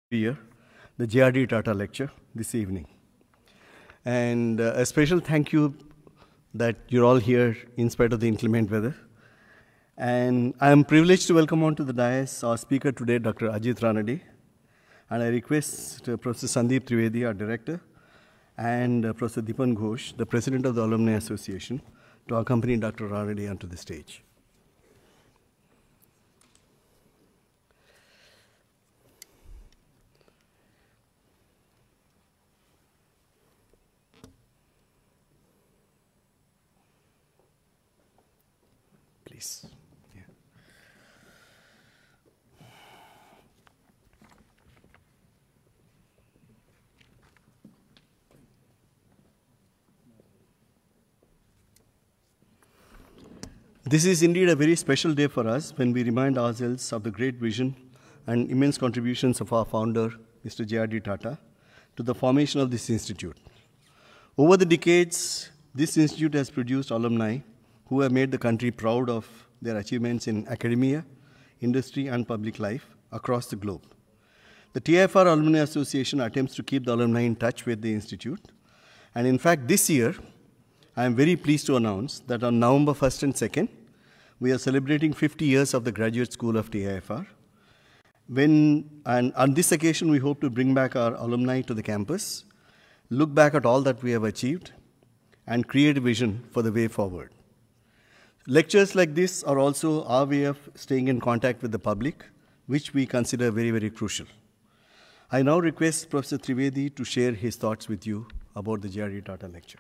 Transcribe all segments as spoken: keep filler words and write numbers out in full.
Year, the J R D Tata lecture this evening. And uh, a special thank you that you're all here in spite of the inclement weather. And I am privileged to welcome onto the dais our speaker today, Doctor Ajit Ranade. And I request uh, Professor Sandeep Trivedi, our director, and uh, Professor Dipan Ghosh, the president of the Alumni Association, to accompany Doctor Ranade onto the stage. Please. Yeah. This is indeed a very special day for us when we remind ourselves of the great vision and immense contributions of our founder, Mister J R D Tata, to the formation of this institute. Over the decades, this institute has produced alumni who have made the country proud of their achievements in academia, industry, and public life across the globe. The T I F R Alumni Association attempts to keep the alumni in touch with the institute. And in fact, this year, I am very pleased to announce that on November first and second, we are celebrating fifty years of the Graduate School of T I F R. When, and on this occasion, we hope to bring back our alumni to the campus, look back at all that we have achieved, and create a vision for the way forward. Lectures like this are also our way of staying in contact with the public, which we consider very, very crucial. I now request Professor Trivedi to share his thoughts with you about the J R D Tata lecture.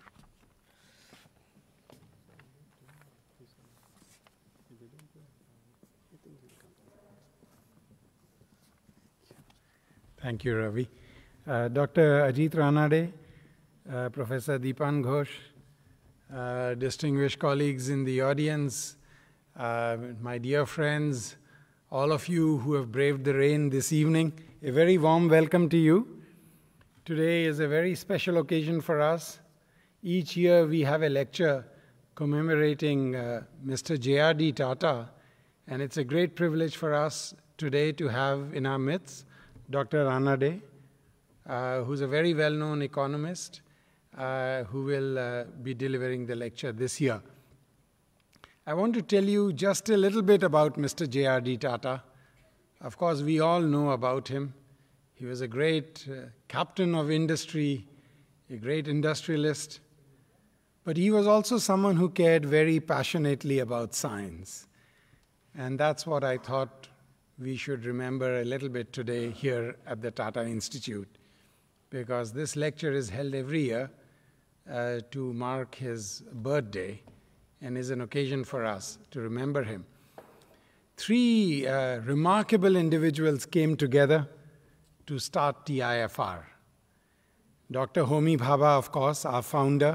Thank you, Ravi. Uh, Doctor Ajit Ranade, uh, Professor Dipan Ghosh, Uh, distinguished colleagues in the audience, uh, my dear friends, all of you who have braved the rain this evening, a very warm welcome to you. Today is a very special occasion for us. Each year we have a lecture commemorating uh, Mister J R D Tata, and it's a great privilege for us today to have in our midst Doctor Ranade, uh, who's a very well-known economist, Uh, who will uh, be delivering the lecture this year. I want to tell you just a little bit about Mister J R D Tata. Of course, we all know about him. He was a great uh, captain of industry, a great industrialist, but he was also someone who cared very passionately about science. And that's what I thought we should remember a little bit today here at the Tata Institute, because this lecture is held every year Uh, to mark his birthday and is an occasion for us to remember him. Three uh, remarkable individuals came together to start T I F R. Doctor Homi Bhabha, of course, our founder.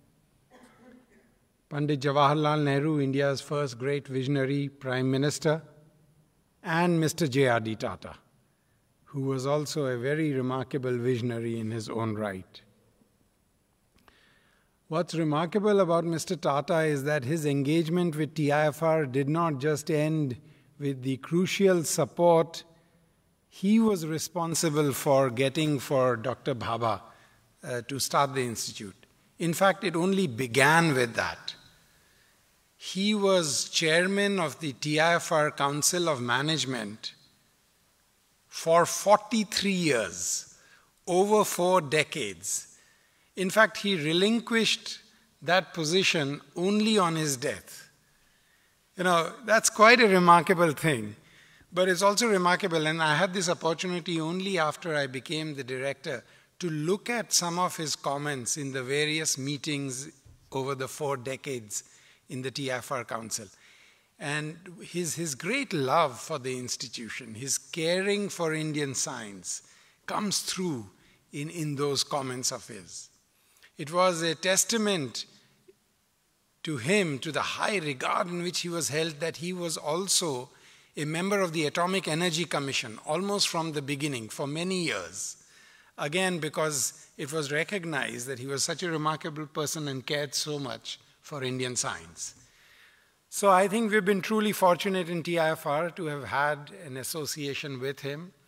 Pandit Jawaharlal Nehru, India's first great visionary prime minister. And Mister J R D Tata, who was also a very remarkable visionary in his own right. What's remarkable about Mister Tata is that his engagement with T I F R did not just end with the crucial support he was responsible for getting for Doctor Bhabha uh, to start the institute. In fact, it only began with that. He was chairman of the T I F R Council of Management for forty-three years, over four decades. In fact, he relinquished that position only on his death. You know, that's quite a remarkable thing, but it's also remarkable, and I had this opportunity only after I became the director to look at some of his comments in the various meetings over the four decades in the T I F R Council. And his, his great love for the institution, his caring for Indian science comes through in, in those comments of his. It was a testament to him, to the high regard in which he was held, that he was also a member of the Atomic Energy Commission, almost from the beginning, for many years. Again, because it was recognized that he was such a remarkable person and cared so much for Indian science. So I think we've been truly fortunate in T I F R to have had an association with him.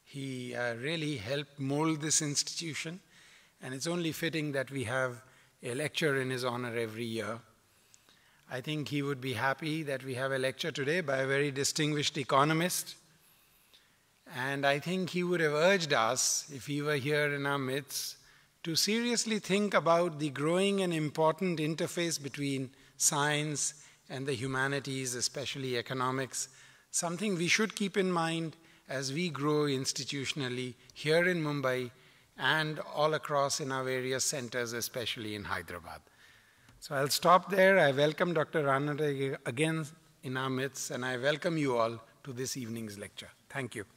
He uh, really helped mold this institution, and it's only fitting that we have a lecture in his honor every year. I think he would be happy that we have a lecture today by a very distinguished economist. And I think he would have urged us, if he were here in our midst, to seriously think about the growing and important interface between science and the humanities, especially economics, something we should keep in mind as we grow institutionally here in Mumbai and all across in our various centers, especially in Hyderabad. So I'll stop there. I welcome Doctor Ranade again in our midst, and I welcome you all to this evening's lecture. Thank you.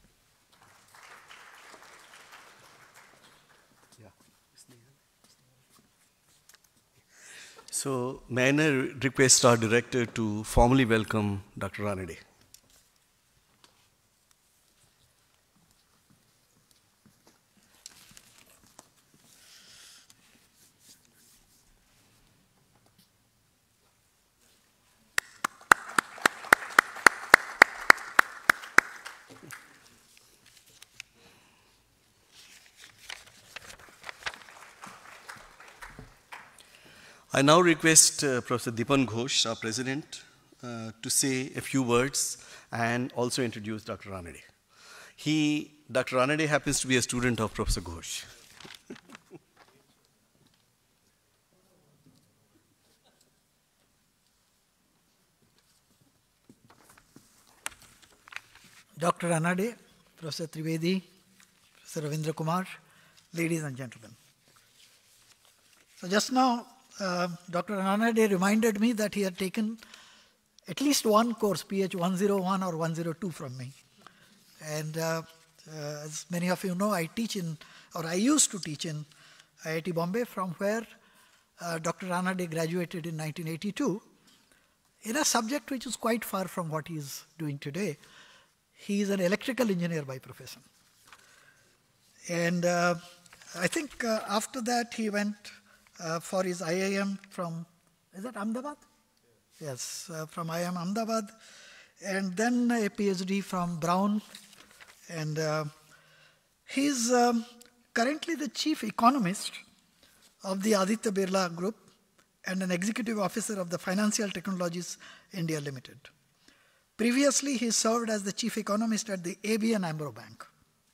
So may I now request our director to formally welcome Doctor Ranade. I now request uh, Professor Dipan Ghosh, our president, uh, to say a few words and also introduce Doctor Ranade. He, Doctor Ranade happens to be a student of Professor Ghosh. Doctor Ranade, Professor Trivedi, Professor Ravindra Kumar, ladies and gentlemen. So just now, uh, Doctor Ranade reminded me that he had taken at least one course, P H one oh one or one oh two from me. And uh, uh, as many of you know, I teach in, or I used to teach in I I T Bombay, from where uh, Doctor Ranade graduated in nineteen eighty-two, in a subject which is quite far from what he is doing today. He is an electrical engineer by profession. And uh, I think uh, after that he went uh, for his I I M from, is that Ahmedabad? Yes, uh, from I I M Ahmedabad. And then a PhD from Brown. And uh, he's um, currently the chief economist of the Aditya Birla Group and an executive officer of the Financial Technologies India Limited. Previously, he served as the chief economist at the A B N Amro Bank.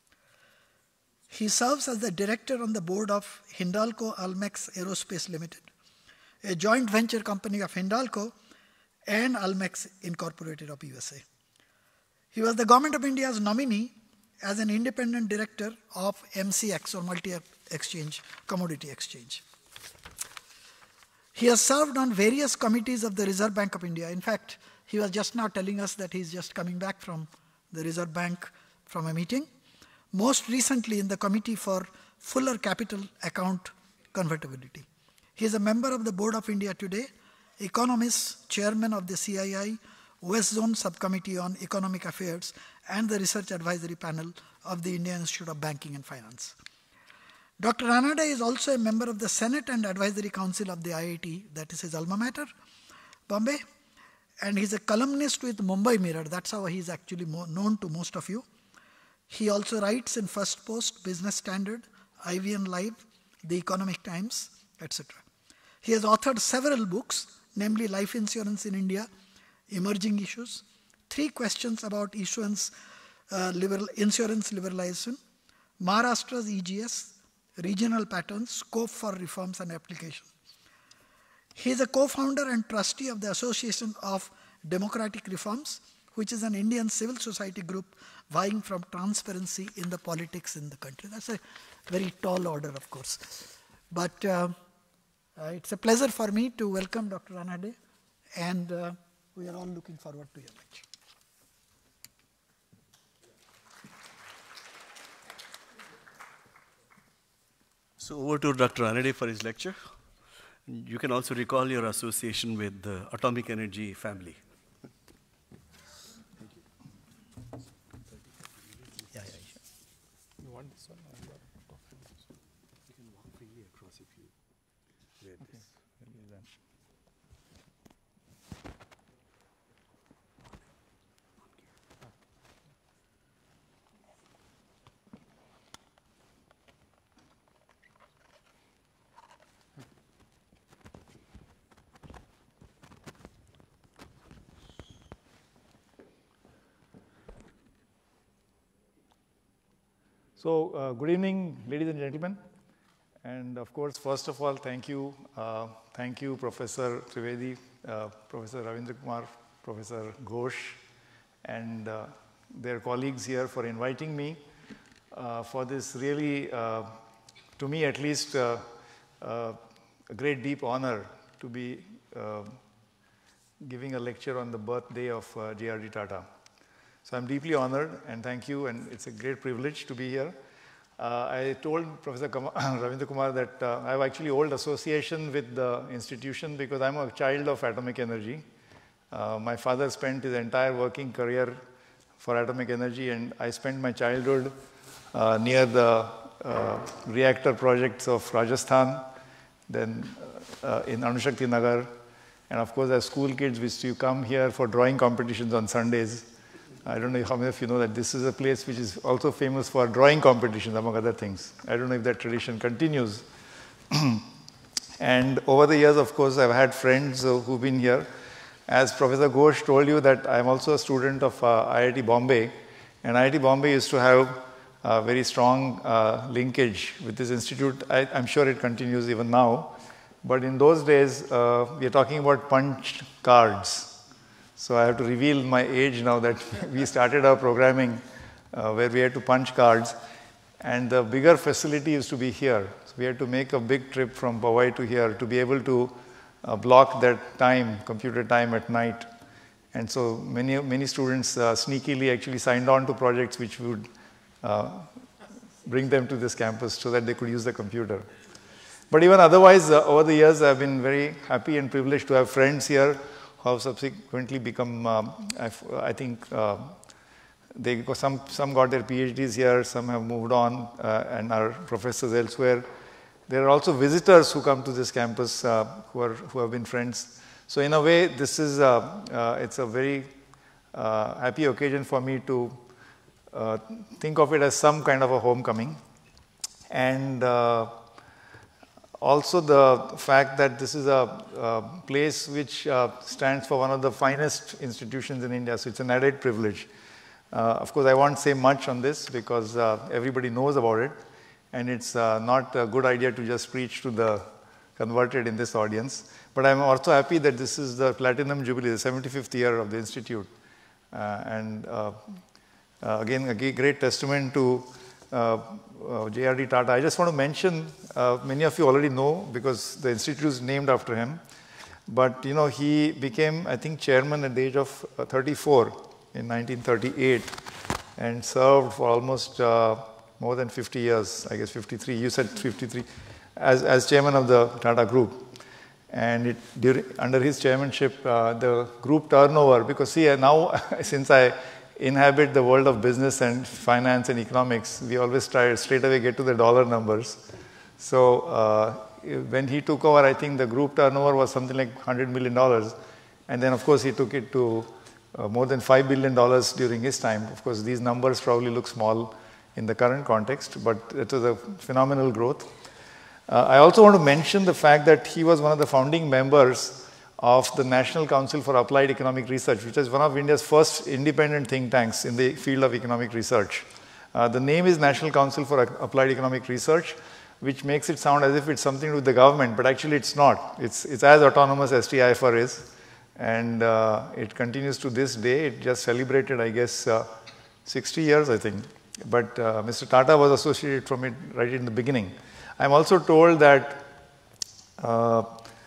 He serves as the director on the board of Hindalco Almex Aerospace Limited, a joint venture company of Hindalco and Almex Incorporated of U S A. He was the Government of India's nominee as an independent director of M C X, or Multi Exchange, Commodity Exchange. He has served on various committees of the Reserve Bank of India. In fact, he was just now telling us that he's just coming back from the Reserve Bank from a meeting. Most recently in the Committee for Fuller Capital Account Convertibility. He is a member of the Board of India Today, Economist, Chairman of the C I I West Zone Subcommittee on Economic Affairs, and the Research Advisory Panel of the Indian Institute of Banking and Finance. Doctor Ranade is also a member of the Senate and Advisory Council of the I I T, that is his alma mater, Bombay. And he's a columnist with Mumbai Mirror. That's how he's actually more known to most of you. He also writes in First Post, Business Standard, I V N Live, The Economic Times, et cetera. He has authored several books, namely Life Insurance in India, Emerging Issues, Three Questions about Issuance, uh, liberal, Insurance Liberalization, Maharashtra's E G S, Regional Patterns, Scope for Reforms and Application. He is a co-founder and trustee of the Association of Democratic Reforms, which is an Indian civil society group vying for transparency in the politics in the country. That's a very tall order, of course. But uh, uh, it's a pleasure for me to welcome Doctor Ranade, and uh, we are all looking forward to your lecture. So over to Doctor Ranade for his lecture. You can also recall your association with the atomic energy family. Thank you. Yeah, yeah, sure. You want this one? Or you, you can walk freely across if you wear okay. this. So, uh, good evening, ladies and gentlemen. And of course, first of all, thank you. Uh, thank you, Professor Trivedi, uh, Professor Ravindra Kumar, Professor Ghosh, and uh, their colleagues here for inviting me uh, for this really, uh, to me at least, uh, uh, a great deep honor to be uh, giving a lecture on the birthday of uh, J R D Tata. So I'm deeply honored and thank you, and it's a great privilege to be here. Uh, I told Professor Ravindra Kumar that uh, I have actually old association with the institution because I'm a child of atomic energy. Uh, my father spent his entire working career for atomic energy, and I spent my childhood uh, near the uh, reactor projects of Rajasthan, then uh, in Anushakti Nagar, and of course as school kids we used to come here for drawing competitions on Sundays. I don't know how many of you know that this is a place which is also famous for drawing competitions, among other things. I don't know if that tradition continues. And over the years, of course, I've had friends uh, who've been here. As Professor Ghosh told you that I'm also a student of uh, I I T Bombay, and I I T Bombay used to have a very strong uh, linkage with this institute. I, I'm sure it continues even now. But in those days, uh, we are talking about punch cards. So I have to reveal my age now that we started our programming uh, where we had to punch cards, and the bigger facility used to be here. So we had to make a big trip from Mumbai to here to be able to uh, block that time, computer time at night. And so many, many students uh, sneakily actually signed on to projects which would uh, bring them to this campus so that they could use the computer. But even otherwise, uh, over the years, I've been very happy and privileged to have friends here who have subsequently become, um, I think, uh, they go, some, some got their PhDs here, some have moved on uh, and are professors elsewhere. There are also visitors who come to this campus uh, who, are, who have been friends. So in a way, this is, uh, uh, it's a very uh, happy occasion for me to uh, think of it as some kind of a homecoming. And uh, also the fact that this is a, a place which uh, stands for one of the finest institutions in India, so it's an added privilege. Uh, of course, I won't say much on this because uh, everybody knows about it, and it's uh, not a good idea to just preach to the converted in this audience. But I'm also happy that this is the Platinum Jubilee, the seventy-fifth year of the Institute. Uh, and uh, uh, again, a great testament to uh, uh, J R D Tata. I just want to mention, uh, many of you already know because the institute is named after him. But you know, he became, I think, chairman at the age of uh, thirty-four in nineteen thirty-eight and served for almost uh, more than fifty years, I guess fifty-three, you said fifty-three, as, as chairman of the Tata Group. And it, during, under his chairmanship, uh, the group turnover, because see, now since I inhabit the world of business and finance and economics, we always try to straight away get to the dollar numbers. So uh, when he took over, I think the group turnover was something like one hundred million dollars. And then, of course, he took it to uh, more than five billion dollars during his time. Of course, these numbers probably look small in the current context, but it was a phenomenal growth. Uh, I also want to mention the fact that he was one of the founding members of the National Council for Applied Economic Research, which is one of India's first independent think tanks in the field of economic research. Uh, the name is National Council for Applied Economic Research, which makes it sound as if it's something to do with the government, but actually it's not. It's, it's as autonomous as T I F R is, and uh, it continues to this day. It just celebrated, I guess, uh, sixty years, I think. But uh, Mister Tata was associated from it right in the beginning. I'm also told that uh,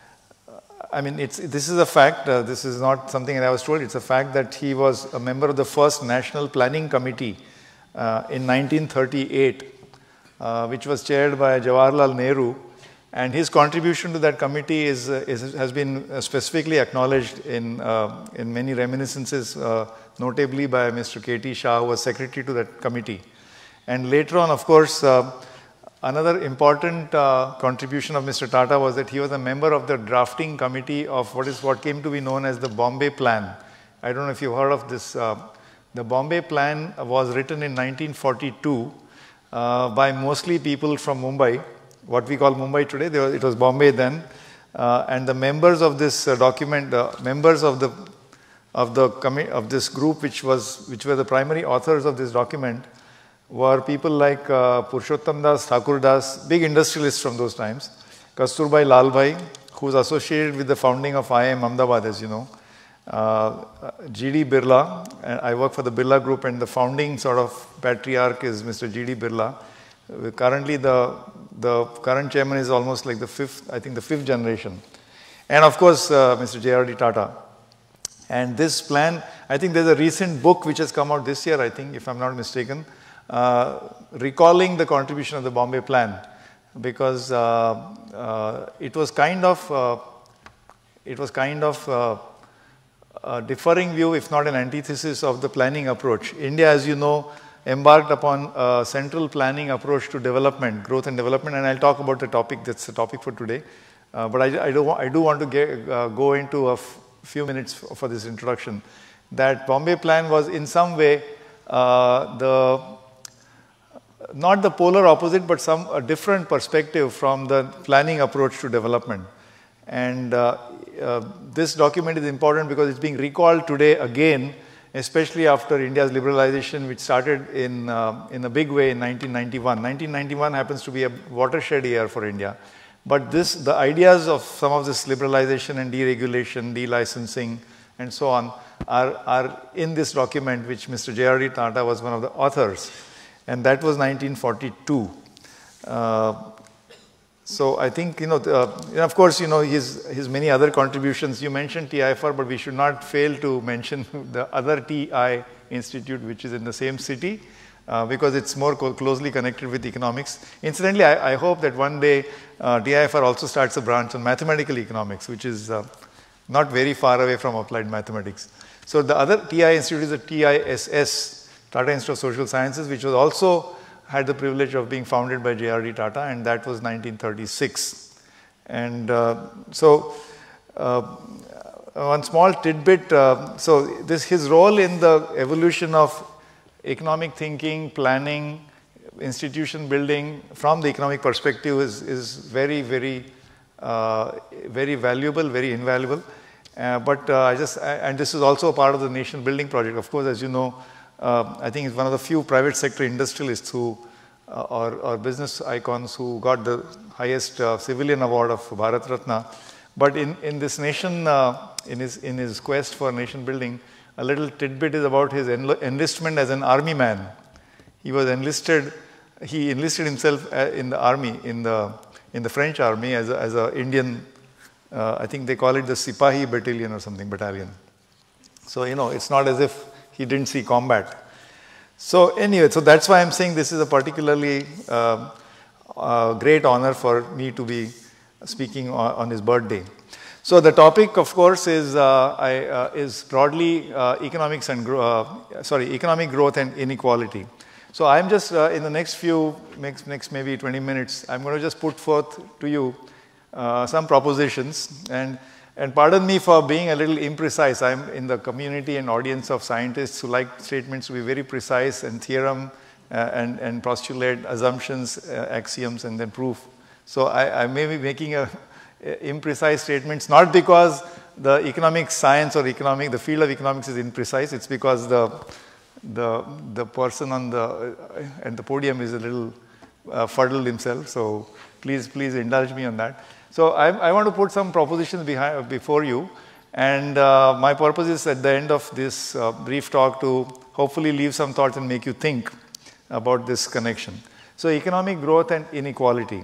I mean, it's, this is a fact, uh, this is not something that I was told, it's a fact that he was a member of the first National Planning Committee uh, in nineteen thirty-eight, uh, which was chaired by Jawaharlal Nehru, and his contribution to that committee is, uh, is, has been uh, specifically acknowledged in, uh, in many reminiscences, uh, notably by Mister K T Shah, who was secretary to that committee. And later on, of course, uh, another important uh, contribution of Mister Tata was that he was a member of the drafting committee of what is what came to be known as the Bombay Plan. I don't know if you've heard of this. Uh, the Bombay Plan was written in nineteen forty-two uh, by mostly people from Mumbai, what we call Mumbai today. Were, it was Bombay then. Uh, and the members of this uh, document, the uh, members of the of the of this group, which was which were the primary authors of this document, were people like uh, Purushottam Das, Thakur Das, big industrialists from those times. Kasturbai Lalbhai, who was associated with the founding of I I M Ahmedabad, as you know. Uh, G D Birla, and I work for the Birla group, and the founding sort of patriarch is Mister G D Birla. Uh, currently, the, the current chairman is almost like the fifth, I think the fifth generation. And of course, uh, Mister J R D Tata. And this plan, I think there's a recent book which has come out this year, I think, if I'm not mistaken, uh, recalling the contribution of the Bombay plan, because uh, uh, it was kind of, uh, it was kind of uh, a differing view, if not an antithesis of the planning approach. India, as you know, embarked upon a central planning approach to development, growth and development, and I'll talk about the topic, that's the topic for today. Uh, but I, I, do, I do want to get, uh, go into a f few minutes for, for this introduction. That Bombay plan was in some way uh, the, not the polar opposite, but some a different perspective from the planning approach to development. And uh, uh, this document is important because it's being recalled today again, especially after India's liberalization, which started in, uh, in a big way in nineteen ninety-one. nineteen ninety-one happens to be a watershed year for India. But this, the ideas of some of this liberalization and deregulation, delicensing, and so on are, are in this document, which Mister J R D Tata was one of the authors. And that was nineteen forty-two. Uh, so I think, you know, the, uh, and of course, you know, his, his many other contributions. You mentioned T I F R, but we should not fail to mention the other T I institute, which is in the same city. Uh, because it's more co closely connected with economics. Incidentally, I, I hope that one day uh, T I F R also starts a branch on mathematical economics, which is uh, not very far away from applied mathematics. So the other T I institute is the T I S S, Tata Institute of Social Sciences, which was also had the privilege of being founded by J R D Tata, and that was nineteen thirty-six. And uh, so uh, one small tidbit, uh, so this his role in the evolution of economic thinking, planning, institution building from the economic perspective is, is very, very, uh, very valuable, very invaluable. Uh, but uh, I just, and this is also a part of the nation building project. Of course, as you know, uh, I think it's one of the few private sector industrialists who, uh, or, or business icons who got the highest uh, civilian award of Bharat Ratna. But in, in this nation, uh, in, his, in his quest for nation building, a little tidbit is about his enlistment as an army man. He was enlisted, he enlisted himself in the army, in the, in the French army as a, as a Indian, uh, I think they call it the Sipahi battalion or something, battalion. So, you know, it's not as if he didn't see combat. So anyway, so that's why I'm saying this is a particularly uh, uh, great honor for me to be speaking on, on his birthday. So the topic, of course, is uh, I, uh, is broadly uh, economics and uh, sorry, economic growth and inequality. So I'm just uh, in the next few next, next maybe twenty minutes, I'm going to just put forth to you uh, some propositions, and and pardon me for being a little imprecise. I'm in the community and audience of scientists who like statements to be very precise and theorem uh, and and postulate assumptions, uh, axioms, and then proof. So I, I may be making a imprecise statements, not because the economic science or economic, the field of economics is imprecise, it's because the, the, the person on the, uh, at the podium is a little uh, fuddled himself, so please, please indulge me on that. So I, I want to put some propositions behind, before you, and uh, my purpose is at the end of this uh, brief talk to hopefully leave some thoughts and make you think about this connection. So economic growth and inequality.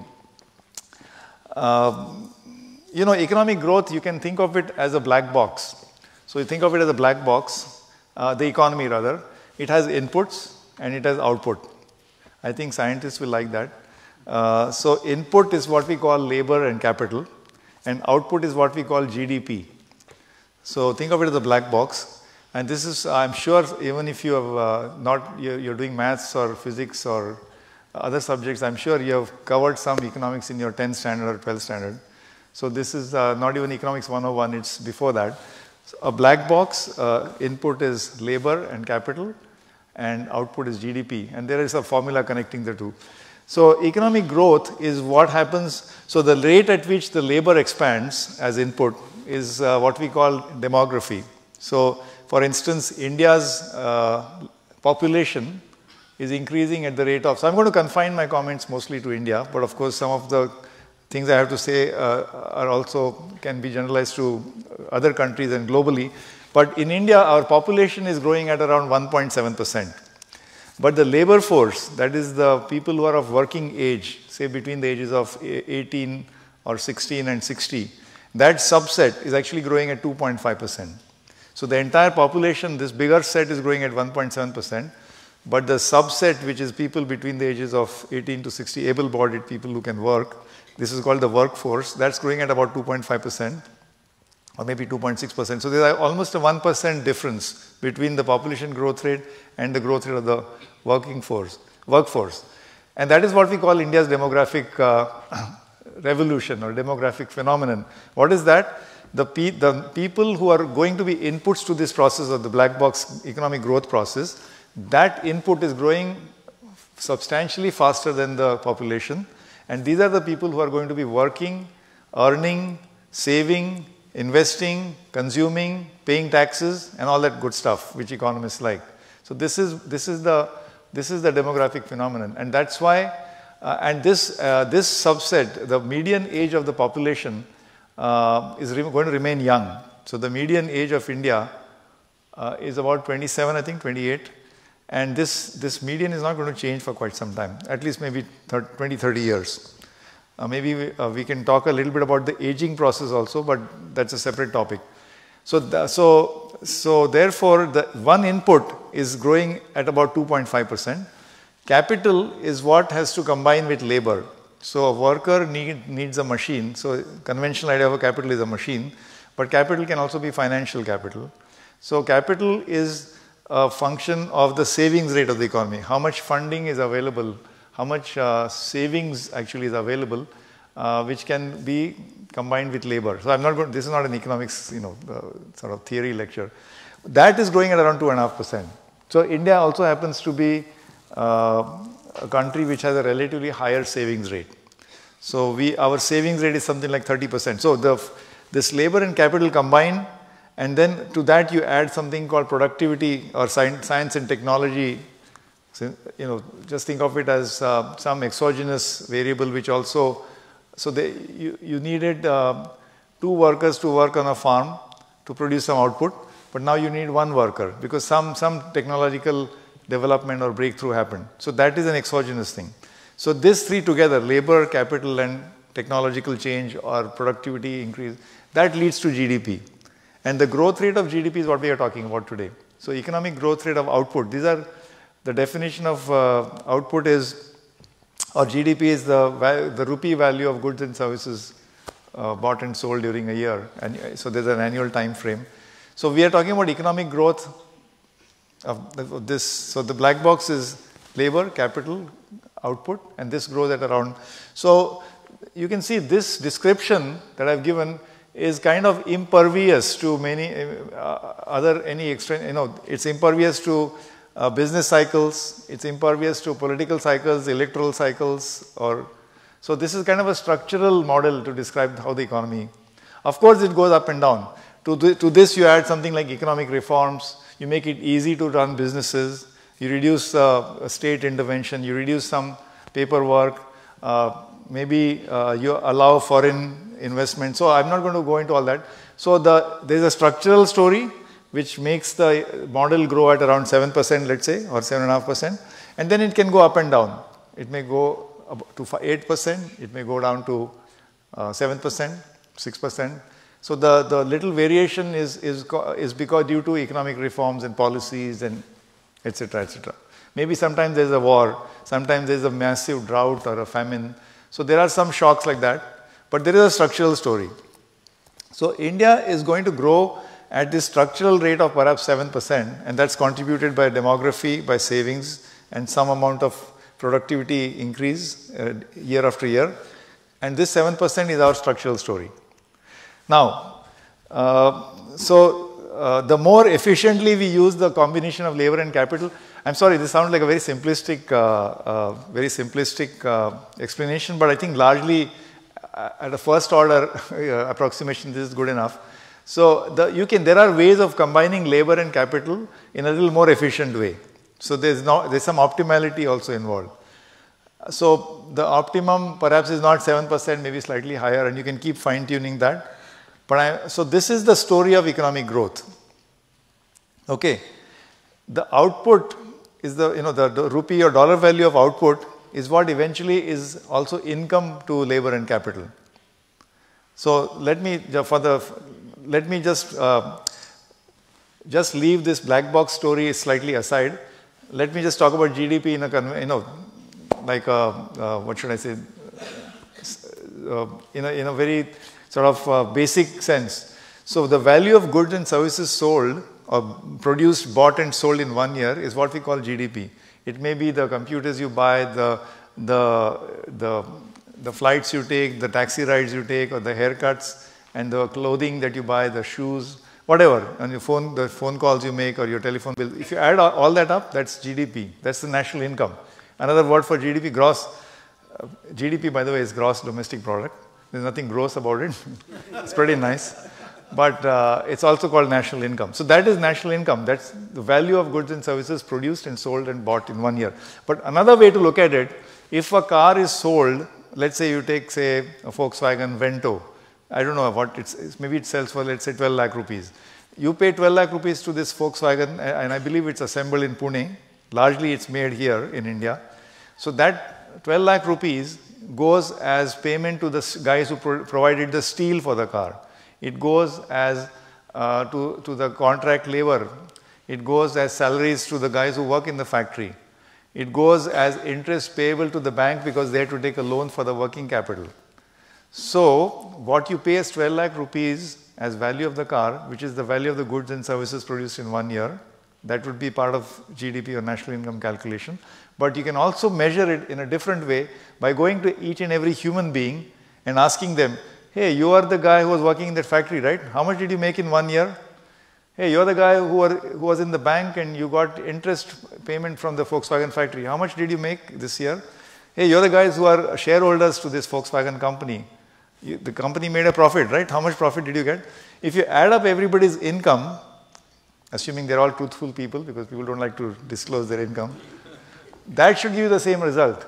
Uh, You know, economic growth, you can think of it as a black box. So you think of it as a black box, uh, the economy rather. It has inputs and it has output. I think scientists will like that. Uh, so input is what we call labor and capital, and output is what we call G D P. So think of it as a black box. And this is, I'm sure, even if you have uh, not, you're, you're doing maths or physics or other subjects, I'm sure you have covered some economics in your tenth standard or twelfth standard. So this is uh, not even economics one oh one, it's before that. So a black box, uh, input is labor and capital, and output is G D P. And there is a formula connecting the two. So economic growth is what happens, so the rate at which the labor expands as input is uh, what we call demography. So for instance, India's uh, population is increasing at the rate of, so I'm going to confine my comments mostly to India, but of course some of the things I have to say uh, are also, can be generalized to other countries and globally. But in India, our population is growing at around one point seven percent. But the labor force, that is the people who are of working age, say between the ages of eighteen or sixteen and sixty, that subset is actually growing at two point five percent. So the entire population, this bigger set is growing at one point seven percent. But the subset, which is people between the ages of eighteen to sixty, able-bodied people who can work, this is called the workforce, that's growing at about two point five percent or maybe two point six percent. So there is almost a one percent difference between the population growth rate and the growth rate of the working force, workforce. And that is what we call India's demographic uh, revolution or demographic phenomenon. What is that? The, pe the people who are going to be inputs to this process of the black box economic growth process, that input is growing substantially faster than the population. And these are the people who are going to be working, earning, saving, investing, consuming, paying taxes, and all that good stuff which economists like. So this is, this is, the, this is the demographic phenomenon. And that's why, uh, and this, uh, this subset, the median age of the population uh, is going to remain young. So the median age of India uh, is about twenty-seven, I think, twenty-eight. And this, this median is not going to change for quite some time, at least maybe twenty, thirty years. Uh, maybe we, uh, we can talk a little bit about the aging process also, but that's a separate topic. So, the, so, so therefore, the one input is growing at about two point five percent. Capital is what has to combine with labor. So a worker need, needs a machine. So conventional idea of a capital is a machine, but capital can also be financial capital. So capital is a function of the savings rate of the economy. How much funding is available, how much uh, savings actually is available, uh, which can be combined with labor. So I'm not going, this is not an economics, you know, uh, sort of theory lecture. That is growing at around two point five percent. So India also happens to be uh, a country which has a relatively higher savings rate. So we, our savings rate is something like thirty percent. So the, this labor and capital combined, and then to that you add something called productivity or science, science and technology. So, you know, just think of it as uh, some exogenous variable which also, so they, you, you needed uh, two workers to work on a farm to produce some output, but now you need one worker because some, some technological development or breakthrough happened. So that is an exogenous thing. So these three together, labor, capital and technological change or productivity increase, that leads to G D P. And the growth rate of G D P is what we are talking about today. So economic growth rate of output, these are, the definition of uh, output is, or G D P is the, the rupee value of goods and services uh, bought and sold during a year. And so there's an annual time frame. So we are talking about economic growth of this. So the black box is labor, capital, output, and this grows at around. So you can see this description that I've given is kind of impervious to many uh, other, any extra, you know, it's impervious to uh, business cycles, it's impervious to political cycles, electoral cycles, or, so this is kind of a structural model to describe how the economy, of course it goes up and down. To, th to this you add something like economic reforms, you make it easy to run businesses, you reduce uh, state intervention, you reduce some paperwork, uh, maybe uh, you allow foreign investment. So I'm not going to go into all that. So the, there's a structural story which makes the model grow at around seven percent, let's say, or seven point five percent. And then it can go up and down. It may go up to eight percent, it may go down to uh, seven percent, six percent. So the, the little variation is, is, is because due to economic reforms and policies and et cetera, et cetera. Maybe sometimes there's a war, sometimes there's a massive drought or a famine. So there are some shocks like that. But there is a structural story. So India is going to grow at this structural rate of perhaps seven percent, and that's contributed by demography, by savings, and some amount of productivity increase uh, year after year. And this seven percent is our structural story. Now, uh, so uh, the more efficiently we use the combination of labor and capital, I'm sorry, this sounds like a very simplistic, uh, uh, very simplistic uh, explanation, but I think largely at a first order uh, approximation, this is good enough. So the, you can, there are ways of combining labor and capital in a little more efficient way. So there's, no, there's some optimality also involved. So the optimum perhaps is not seven percent, maybe slightly higher, and you can keep fine tuning that. But I, so this is the story of economic growth. Okay. The output is the, you know, the, the rupee or dollar value of output is what eventually is also income to labor and capital. So let me, for the, let me just, uh, just leave this black box story slightly aside. Let me just talk about G D P in a, you know, like a, uh, what should I say, uh, in, a, in a very sort of uh, basic sense. So the value of goods and services sold or produced, bought and sold in one year is what we call G D P. It may be the computers you buy, the, the, the, the flights you take, the taxi rides you take, or the haircuts, and the clothing that you buy, the shoes, whatever, and your phone, the phone calls you make or your telephone bill. If you add all that up, that's G D P. That's the national income. Another word for G D P, gross. Uh, G D P, by the way, is gross domestic product. There's nothing gross about it. It's pretty nice. But uh, it's also called national income. So that is national income. That's the value of goods and services produced and sold and bought in one year. But another way to look at it, if a car is sold, let's say you take, say, a Volkswagen Vento. I don't know what it's, it's maybe it sells for, let's say, twelve lakh rupees. You pay twelve lakh rupees to this Volkswagen, and I believe it's assembled in Pune. Largely it's made here in India. So that twelve lakh rupees goes as payment to the guys who pro provided the steel for the car. It goes as uh, to, to the contract labor. It goes as salaries to the guys who work in the factory. It goes as interest payable to the bank because they have to take a loan for the working capital. So what you pay as twelve lakh rupees as value of the car, which is the value of the goods and services produced in one year, that would be part of G D P or national income calculation. But you can also measure it in a different way by going to each and every human being and asking them, hey, you are the guy who was working in that factory, right? How much did you make in one year? Hey, you're the guy who, are, who was in the bank and you got interest payment from the Volkswagen factory. How much did you make this year? Hey, you're the guys who are shareholders to this Volkswagen company. You, the company made a profit, right? How much profit did you get? If you add up everybody's income, assuming they're all truthful people because people don't like to disclose their income, that should give you the same result.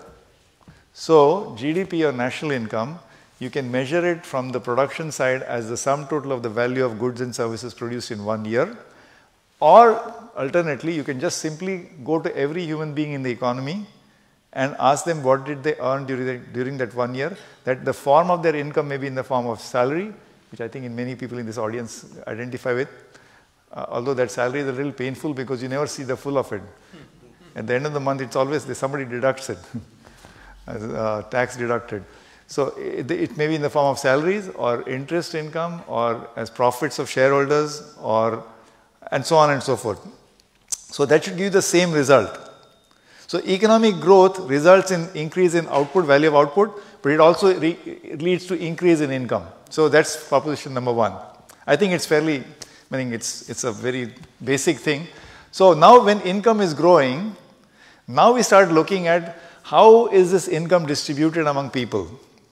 So G D P or national income, you can measure it from the production side as the sum total of the value of goods and services produced in one year. Or alternately, you can just simply go to every human being in the economy and ask them what did they earn during, the, during that one year. That the form of their income may be in the form of salary, which I think in many people in this audience identify with. Uh, although that salary is a little painful because you never see the full of it. At the end of the month, it's always somebody deducts it, as, uh, tax deducted. So it, it may be in the form of salaries or interest income or as profits of shareholders or and so on and so forth. So that should give you the same result. So economic growth results in increase in output, value of output, but it also re it leads to increase in income. So that's proposition number one. I think it's fairly, I mean, it's, it's a very basic thing. So now when income is growing, now we start looking at how is this income distributed among people.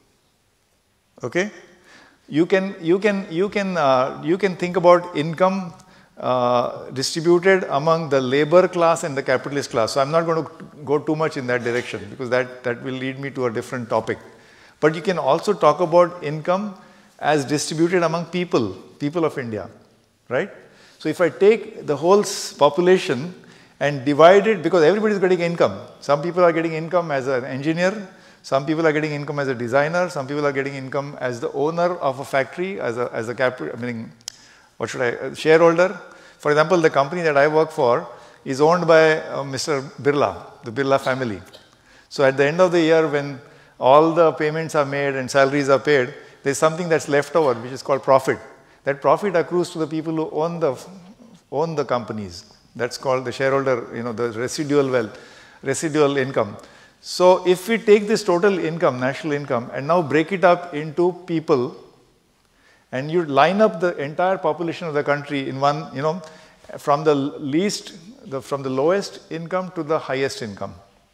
Okay? You can, you can, you can, uh, you can think about income uh, distributed among the labor class and the capitalist class. So I'm not going to go too much in that direction because that, that will lead me to a different topic. But you can also talk about income as distributed among people, people of India, right? So if I take the whole population and divide it, because everybody is getting income. Some people are getting income as an engineer, some people are getting income as a designer, some people are getting income as the owner of a factory, as a, as a capital, I mean, what should I, a shareholder. For example, the company that I work for is owned by uh, Mister Birla, the Birla family. So at the end of the year when all the payments are made and salaries are paid, there's something that's left over which is called profit. That profit accrues to the people who own the, own the companies. That's called the shareholder, you know, the residual wealth, residual income. So if we take this total income, national income, and now break it up into people, and you line up the entire population of the country in one, you know, from the least, the, from the lowest income to the highest income.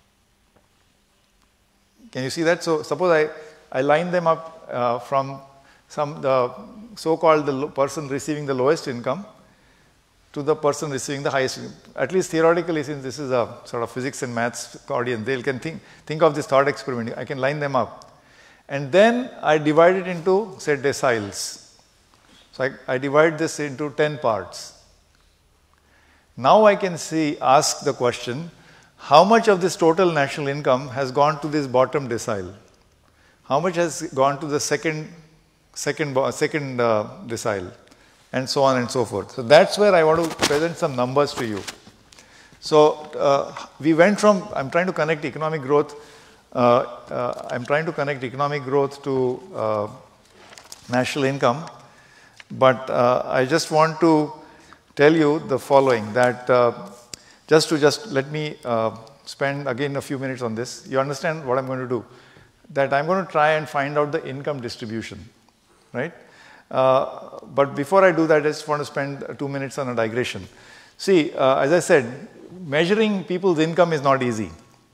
Can you see that? So suppose I, I line them up uh, from some, the so-called the person receiving the lowest income. to the person receiving the highest income. At least theoretically, since this is a sort of physics and maths audience, they can think, think of this thought experiment. I can line them up. And then I divide it into, say, deciles. So I, I divide this into ten parts. Now I can see, ask the question, how much of this total national income has gone to this bottom decile? How much has gone to the second, second, second uh, decile? And so on and so forth. So that's where I want to present some numbers to you. So uh, we went from, I'm trying to connect economic growth, uh, uh, I'm trying to connect economic growth to uh, national income, but uh, I just want to tell you the following, that uh, just to just let me uh, spend again a few minutes on this. You understand what I'm going to do? That I'm going to try and find out the income distribution, right? Uh, but before I do that, I just want to spend two minutes on a digression. See, uh, as I said, measuring people's income is not easy.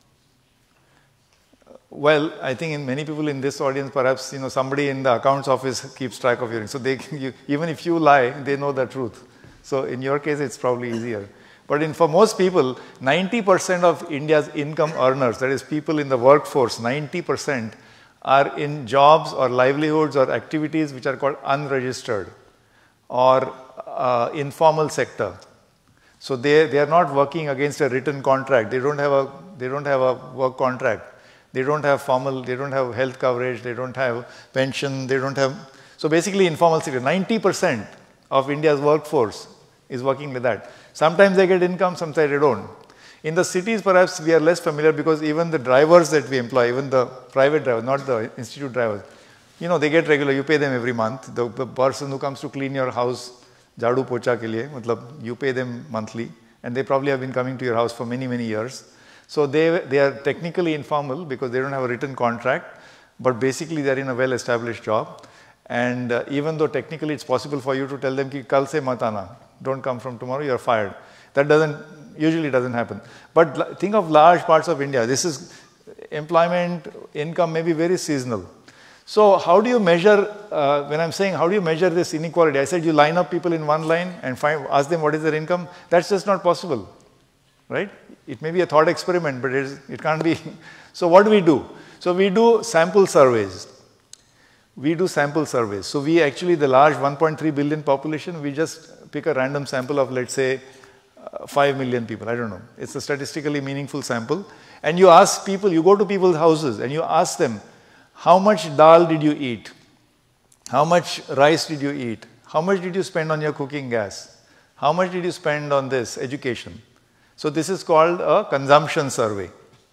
Well, I think in many people in this audience, perhaps you know somebody in the accounts office keeps track of your income. So they, you, even if you lie, they know the truth. So in your case, it's probably easier. But in, for most people, ninety percent of India's income earners, that is people in the workforce, ninety percent are in jobs or livelihoods or activities which are called unregistered or uh, informal sector. So they, they are not working against a written contract. They don't have a, they don't have a work contract. They don't have formal, they don't have health coverage, they don't have pension, they don't have, so basically informal sector. ninety percent of India's workforce is working with that. Sometimes they get income, sometimes they don't. In the cities, perhaps we are less familiar because even the drivers that we employ, even the private drivers, not the institute drivers, you know, they get regular, you pay them every month. The, the person who comes to clean your house, jadu pocha ke liye, matlab, you pay them monthly, and they probably have been coming to your house for many, many years. So they, they are technically informal because they don't have a written contract, but basically they are in a well-established job. And uh, even though technically it's possible for you to tell them ki kal se mat aana, don't come from tomorrow, you are fired. That doesn't, usually doesn't happen. But think of large parts of India. This is employment, income may be very seasonal. So how do you measure, uh, when I'm saying how do you measure this inequality? I said you line up people in one line and find, ask them what is their income. That's just not possible, right? It may be a thought experiment, but it, is, it can't be. So what do we do? So we do sample surveys. We do sample surveys. So we actually, the large one point three billion population, we just pick a random sample of, let's say, uh, five million people. I don't know. It's a statistically meaningful sample. And you ask people, you go to people's houses and you ask them, how much dal did you eat? How much rice did you eat? How much did you spend on your cooking gas? How much did you spend on this education? So this is called a consumption survey.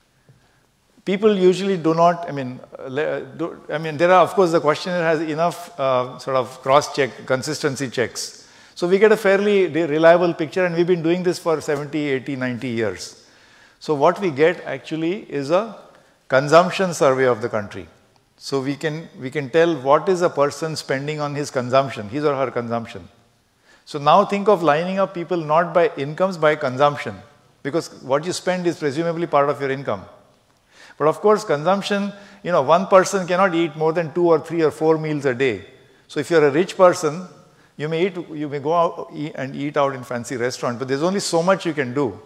People usually do not, I mean, do, I mean, there are, of course, the questionnaire has enough uh, sort of cross-check, consistency checks. So we get a fairly reliable picture, and we've been doing this for seventy, eighty, ninety years. So what we get actually is a consumption survey of the country. So we can, we can tell what is a person spending on his consumption, his or her consumption. So now think of lining up people not by incomes, by consumption, because what you spend is presumably part of your income. But of course, consumption, you know, one person cannot eat more than two or three or four meals a day. So if you're a rich person, you may eat, you may go out and eat out in fancy restaurants, but there's only so much you can do.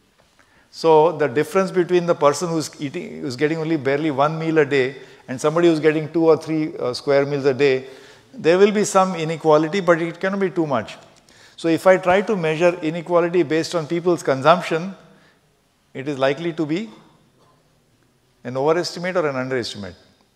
So the difference between the person who's eating, who's getting only barely one meal a day and somebody who's getting two or three uh, square meals a day, there will be some inequality, but it cannot be too much. So if I try to measure inequality based on people's consumption, it is likely to be an overestimate or an underestimate?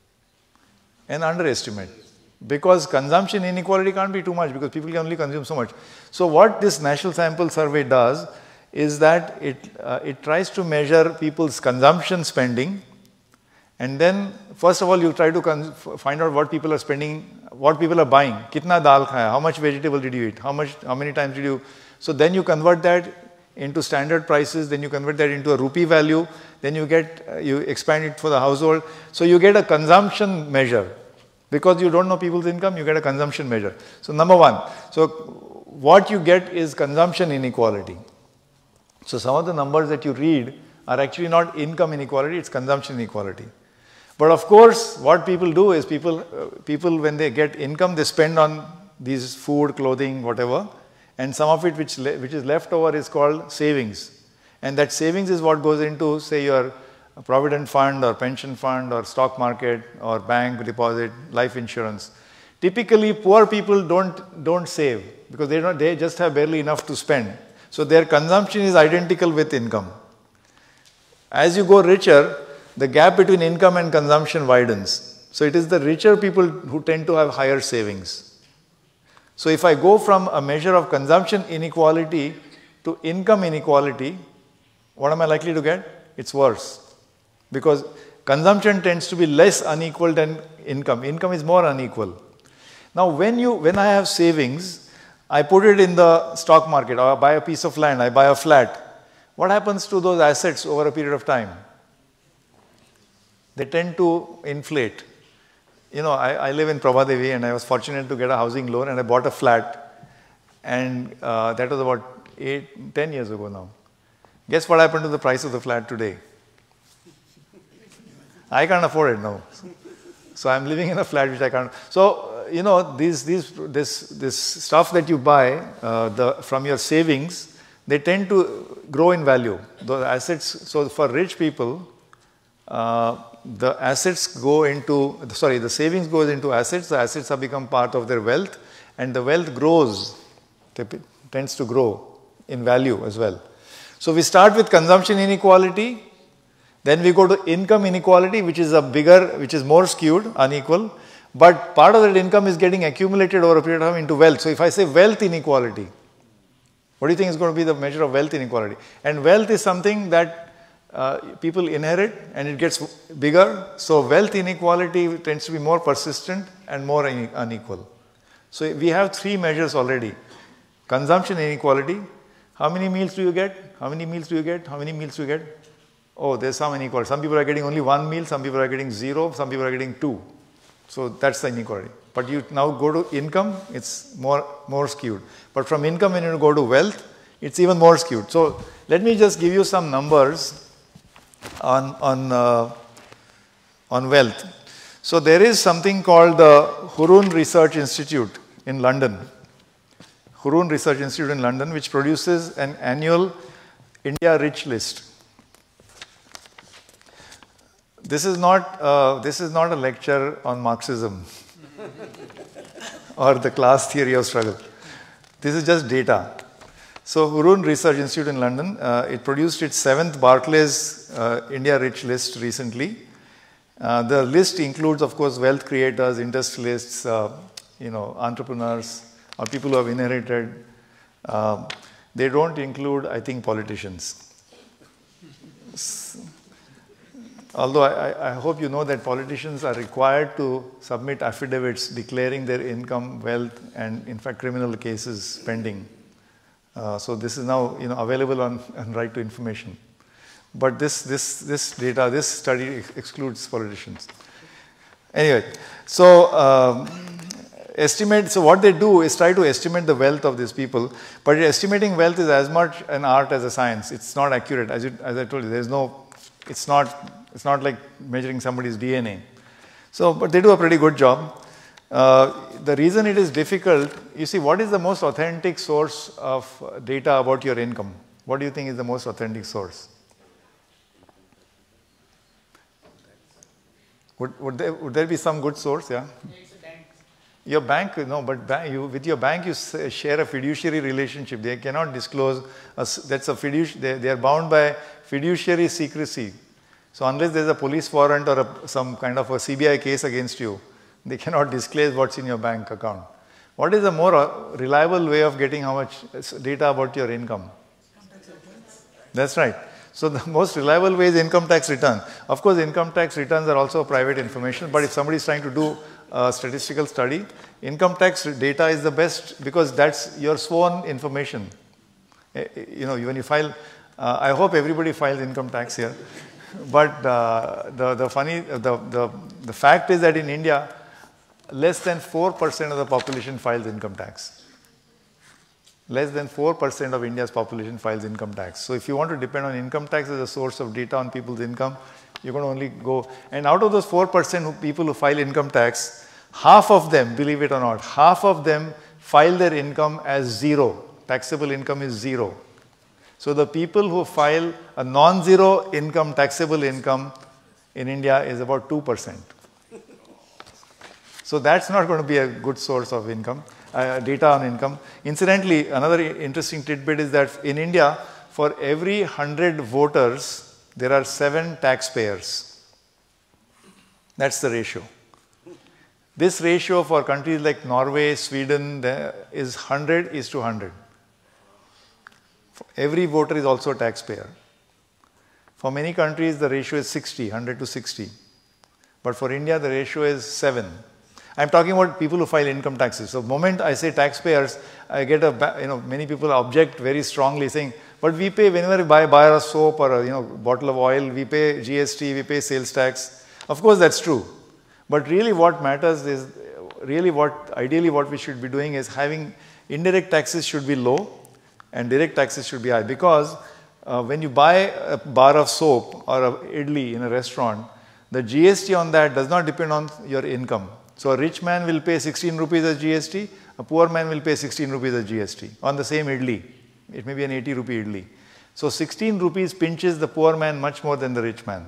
An underestimate. Because consumption inequality can't be too much because people can only consume so much. So what this national sample survey does is that it, uh, it tries to measure people's consumption spending, and then first of all you try to find out what people are spending, what people are buying. Kitna dal khaya, how much vegetable did you eat, how much, how many times did you, so then you convert that into standard prices, then you convert that into a rupee value, then you get, uh, you expand it for the household. So you get a consumption measure. Because you don't know people's income, you get a consumption measure. So number one, so what you get is consumption inequality. So some of the numbers that you read are actually not income inequality, it's consumption inequality. But of course, what people do is people, uh, people when they get income, they spend on these food, clothing, whatever, and some of it which, which is left over is called savings. And that savings is what goes into, say, your provident fund or pension fund or stock market or bank deposit, life insurance. Typically, poor people don't, don't save because they, don't, they just have barely enough to spend. So their consumption is identical with income. As you go richer, the gap between income and consumption widens. So it is the richer people who tend to have higher savings. So if I go from a measure of consumption inequality to income inequality, what am I likely to get? It's worse. Because consumption tends to be less unequal than income. Income is more unequal. Now when, you, when I have savings, I put it in the stock market, or I buy a piece of land, I buy a flat. What happens to those assets over a period of time? They tend to inflate. You know, I, I live in Prabhadevi and I was fortunate to get a housing loan and I bought a flat. And uh, that was about eight, ten years ago now. Guess what happened to the price of the flat today? I can't afford it now. So I'm living in a flat which I can't. So, uh, you know, these, these, this, this stuff that you buy uh, the, from your savings, they tend to grow in value. Those assets, so for rich people, uh, the assets go into, sorry, the savings goes into assets, the assets have become part of their wealth, and the wealth grows, tends to grow in value as well. So we start with consumption inequality, then we go to income inequality, which is a bigger, which is more skewed, unequal, but part of that income is getting accumulated over a period of time into wealth. So if I say wealth inequality, what do you think is going to be the measure of wealth inequality? And wealth is something that uh, people inherit and it gets bigger. So wealth inequality tends to be more persistent and more unequal. So we have three measures already. Consumption inequality. How many meals do you get? How many meals do you get? How many meals do you get? Oh, there's some inequality. Some people are getting only one meal, some people are getting zero, some people are getting two. So that's the inequality. But you now go to income, it's more, more skewed. But from income, when you go to wealth, it's even more skewed. So let me just give you some numbers on, on, uh, on wealth. So there is something called the Hurun Research Institute in London. Hurun Research Institute in London, which produces an annual India Rich List. This is not, uh, this is not a lecture on Marxism or the class theory of struggle. This is just data. So Hurun Research Institute in London, uh, it produced its seventh Barclays uh, India Rich List recently. Uh, the list includes, of course, wealth creators, industrialists, uh, you know, entrepreneurs, or people who have inherited. Uh, they don't include, I think, politicians. Although I, I hope you know that politicians are required to submit affidavits declaring their income, wealth, and in fact criminal cases pending. Uh, so this is now you know available on, on right to information. But this this this data, this study ex excludes politicians. Anyway, so um, estimate. So what they do is try to estimate the wealth of these people. But estimating wealth is as much an art as a science. It's not accurate, as you, as I told you. There's no. It's not. It's not like measuring somebody's D N A. So, but they do a pretty good job. Uh, the reason it is difficult, you see, what is the most authentic source of data about your income? What do you think is the most authentic source? Would, would, there, would there be some good source? Yeah. It's a bank. Your bank, no, but bank, you, with your bank you share a fiduciary relationship. They cannot disclose. A, that's a fiduciary. They, they are bound by fiduciary secrecy. So unless there's a police warrant or a, some kind of a C B I case against you, they cannot disclose what's in your bank account. What is a more uh, reliable way of getting how much data about your income? That's right. So the most reliable way is income tax return. Of course, income tax returns are also private information, but if somebody is trying to do a statistical study, income tax data is the best because that's your sworn information. You know, when you file, uh, I hope everybody files income tax here. But uh, the, the funny, the, the, the fact is that in India, less than four percent of the population files income tax. Less than four percent of India's population files income tax. So if you want to depend on income tax as a source of data on people's income, you're going to only go, and out of those four percent of people who file income tax, half of them, believe it or not, half of them file their income as zero. taxable income is zero. So the people who file a non-zero income, taxable income in India is about two percent. So that's not going to be a good source of income, uh, data on income. Incidentally, another interesting tidbit is that in India, for every one hundred voters, there are seven taxpayers. That's the ratio. This ratio for countries like Norway, Sweden is one hundred is to one hundred. Every voter is also a taxpayer. For many countries, the ratio is sixty, one hundred to sixty. But for India, the ratio is seven. I'm talking about people who file income taxes. So the moment I say taxpayers, I get a, you know, many people object very strongly saying, but we pay, whenever we buy, buy a soap or a, you know, bottle of oil, we pay G S T, we pay sales tax. Of course, that's true. But really what matters is, really what, ideally what we should be doing is having indirect taxes should be low and direct taxes should be high. Because uh, when you buy a bar of soap or a idli in a restaurant, the G S T on that does not depend on your income. So a rich man will pay sixteen rupees as G S T, a poor man will pay sixteen rupees as G S T on the same idli. It may be an eighty rupee idli. So sixteen rupees pinches the poor man much more than the rich man.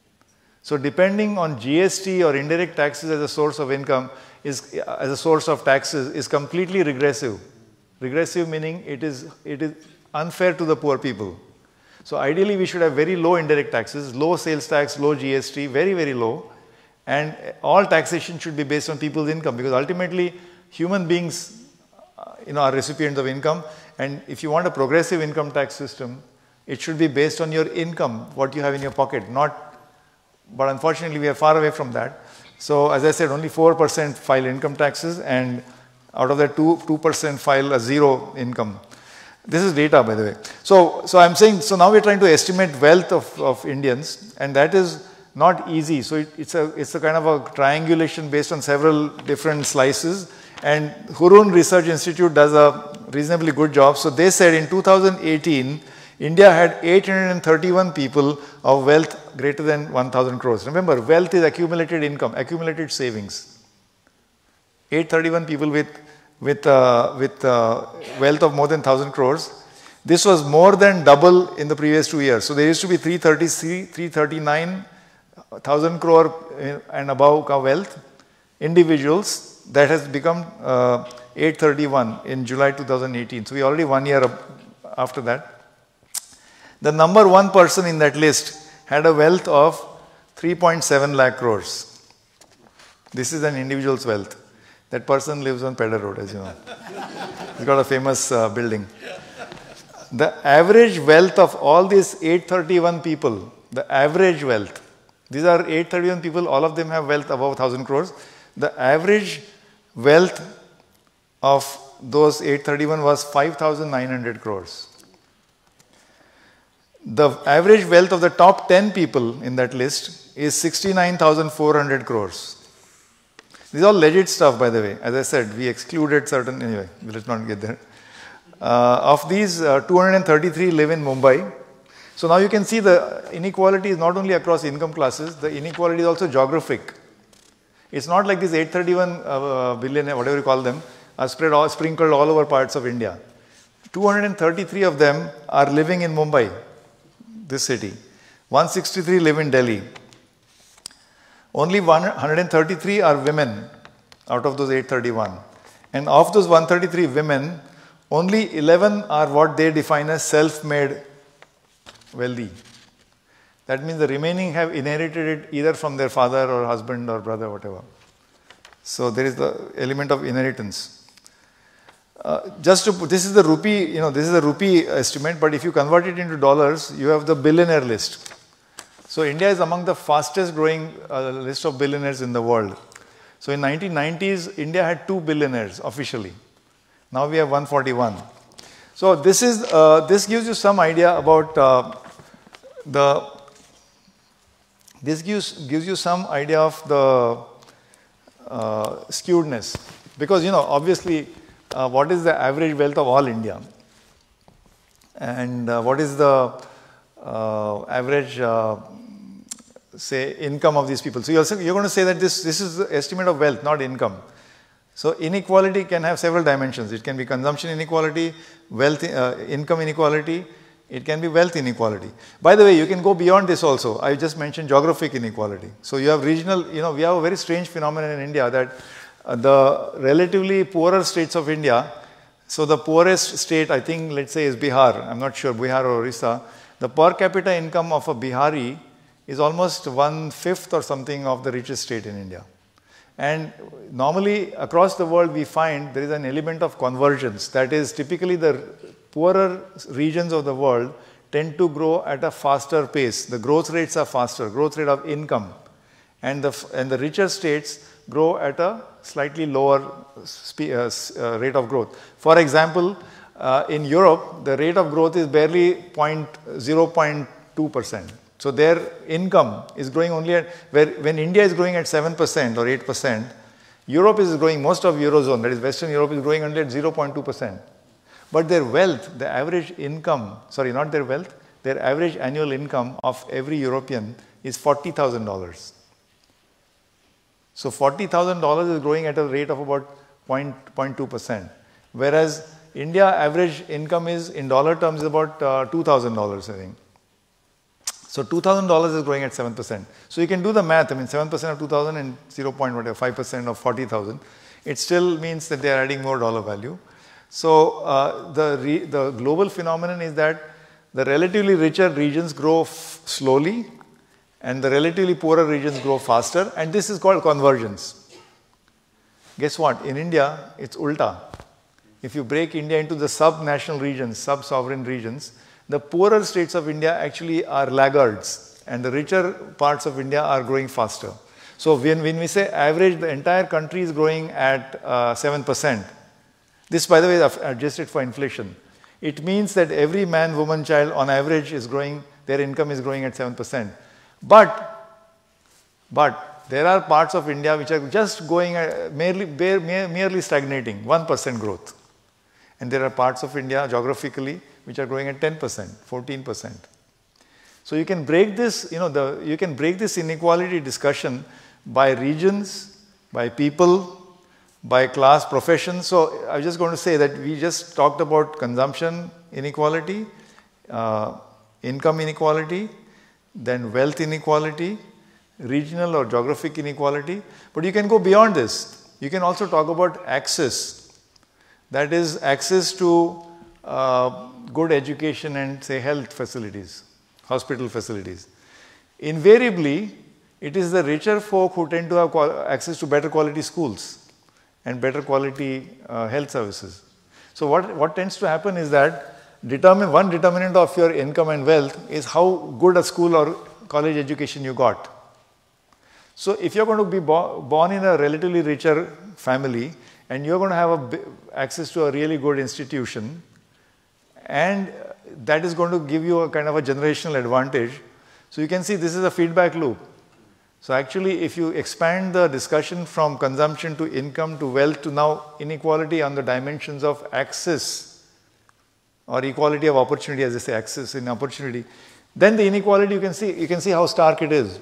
So depending on G S T or indirect taxes as a source of income, is as a source of taxes, is completely regressive. Regressive meaning it is, it is unfair to the poor people. So ideally we should have very low indirect taxes, low sales tax, low G S T, very, very low. And all taxation should be based on people's income, because ultimately human beings uh, you know, are recipients of income. And if you want a progressive income tax system, it should be based on your income, what you have in your pocket, not, but unfortunately we are far away from that. So as I said, only four percent file income taxes, and out of that two percent file a zero income. This is data, by the way. So, so I'm saying, so now we're trying to estimate wealth of, of Indians, and that is not easy. So it, it's, a, it's a kind of a triangulation based on several different slices. And Hurun Research Institute does a reasonably good job. So they said in two thousand eighteen, India had eight hundred thirty-one people of wealth greater than one thousand crores. Remember, wealth is accumulated income, accumulated savings. eight hundred thirty-one people with, with, uh, with uh, wealth of more than one thousand crores. This was more than double in the previous two years. So there used to be three hundred thirty-three, three hundred thirty-nine one thousand crore and above wealth individuals. That has become uh, eight hundred thirty-one in July two thousand eighteen. So we already one year after that. The number one person in that list had a wealth of three point seven lakh crores. This is an individual's wealth. That person lives on Pedder Road, as you know. He's got a famous uh, building. The average wealth of all these eight hundred thirty-one people, the average wealth, these are eight hundred thirty-one people, all of them have wealth above one thousand crores. The average wealth of those eight hundred thirty-one was five thousand nine hundred crores. The average wealth of the top ten people in that list is sixty-nine thousand four hundred crores. These are all legit stuff, by the way. As I said, we excluded certain, anyway, let's not get there. Uh, of these, uh, two hundred thirty-three live in Mumbai. So now you can see the inequality is not only across income classes, the inequality is also geographic. It's not like these eight hundred thirty-one uh, billion, whatever you call them, are spread all, sprinkled all over parts of India. two hundred thirty-three of them are living in Mumbai, this city. one hundred sixty-three live in Delhi. Only one hundred thirty-three are women out of those eight hundred thirty-one. And of those one hundred thirty-three women, only eleven are what they define as self-made wealthy. That means the remaining have inherited it either from their father or husband or brother, whatever. So there is the element of inheritance. Uh, just to put, this is the rupee, you know, this is the rupee estimate, but if you convert it into dollars, you have the billionaire list. So India is among the fastest growing uh, list of billionaires in the world. So in nineteen nineties, India had two billionaires officially. Now we have one hundred forty-one. So this is, uh, this gives you some idea about uh, the, this gives, gives you some idea of the uh, skewedness. Because, you know, obviously, uh, what is the average wealth of all India? And uh, what is the uh, average, uh, say, income of these people? So you're, you're going to say that this, this is the estimate of wealth, not income. So inequality can have several dimensions. It can be consumption inequality, wealth, uh, income inequality, it can be wealth inequality. By the way, you can go beyond this also. I just mentioned geographic inequality. So you have regional, you know, we have a very strange phenomenon in India that uh, the relatively poorer states of India, so the poorest state I think let's say is Bihar, I'm not sure, Bihar or Orissa, the per capita income of a Bihari is almost one-fifth or something of the richest state in India. And normally across the world we find there is an element of convergence. That is, typically the poorer regions of the world tend to grow at a faster pace. The growth rates are faster, growth rate of income. And the, and the richer states grow at a slightly lower uh, uh, rate of growth. For example, uh, in Europe, the rate of growth is barely zero point two percent. So their income is growing only at, where, when India is growing at seven percent or eight percent, Europe is growing, most of Eurozone, that is Western Europe is growing only at zero point two percent. But their wealth, the average income, sorry, not their wealth, their average annual income of every European is forty thousand dollars. So forty thousand dollars is growing at a rate of about zero point two percent. Whereas India average income is, in dollar terms, is about uh, two thousand dollars, I think. So two thousand dollars is growing at seven percent. So you can do the math. I mean, seven percent of two thousand and zero point five percent of forty thousand. It still means that they are adding more dollar value. So uh, the, re the global phenomenon is that the relatively richer regions grow slowly and the relatively poorer regions grow faster, and this is called convergence. Guess what? In India, it's ulta. If you break India into the sub-national regions, sub-sovereign regions, the poorer states of India actually are laggards and the richer parts of India are growing faster. So when, when we say average, the entire country is growing at uh, seven percent. This, by the way, is adjusted for inflation. It means that every man, woman, child on average is growing, their income is growing at seven percent. But, but there are parts of India which are just going, uh, merely, bare, mere, merely stagnating, one percent growth. And there are parts of India geographically which are growing at ten percent, fourteen percent. So you can break this, you know, the, you can break this inequality discussion by regions, by people, by class, profession. So I was just going to say that we just talked about consumption inequality, uh, income inequality, then wealth inequality, regional or geographic inequality. But you can go beyond this. You can also talk about access. That is access to uh, good education and say health facilities, hospital facilities. Invariably, it is the richer folk who tend to have access to better quality schools and better quality uh, health services. So what, what tends to happen is that determine, one determinant of your income and wealth is how good a school or college education you got. So if you're going to be bo born in a relatively richer family and you're going to have a access to a really good institution, and that is going to give you a kind of a generational advantage. So you can see this is a feedback loop. So actually, if you expand the discussion from consumption to income to wealth to now inequality on the dimensions of access or equality of opportunity, as they say, access in opportunity, then the inequality you can see, you can see how stark it is,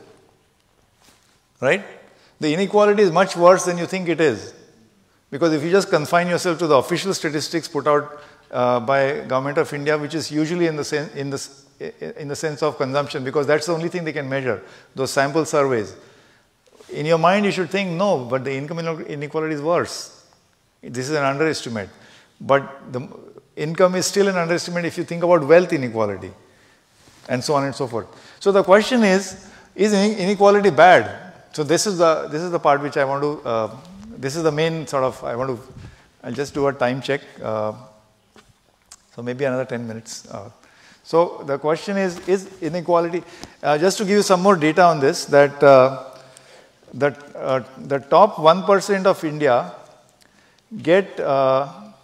right? The inequality is much worse than you think it is. Because if you just confine yourself to the official statistics put out uh, by Government of India, which is usually in the, sen in, the, in the sense of consumption, because that's the only thing they can measure, those sample surveys. In your mind, you should think, no, but the income inequality is worse. This is an underestimate. But the income is still an underestimate if you think about wealth inequality, and so on and so forth. So the question is, is inequality bad? So this is the, this is the part which I want to, uh, this is the main sort of, I want to, I'll just do a time check. Uh, so maybe another ten minutes. Uh, so the question is, is inequality, uh, just to give you some more data on this, that, uh, that uh, the top one percent of India get uh,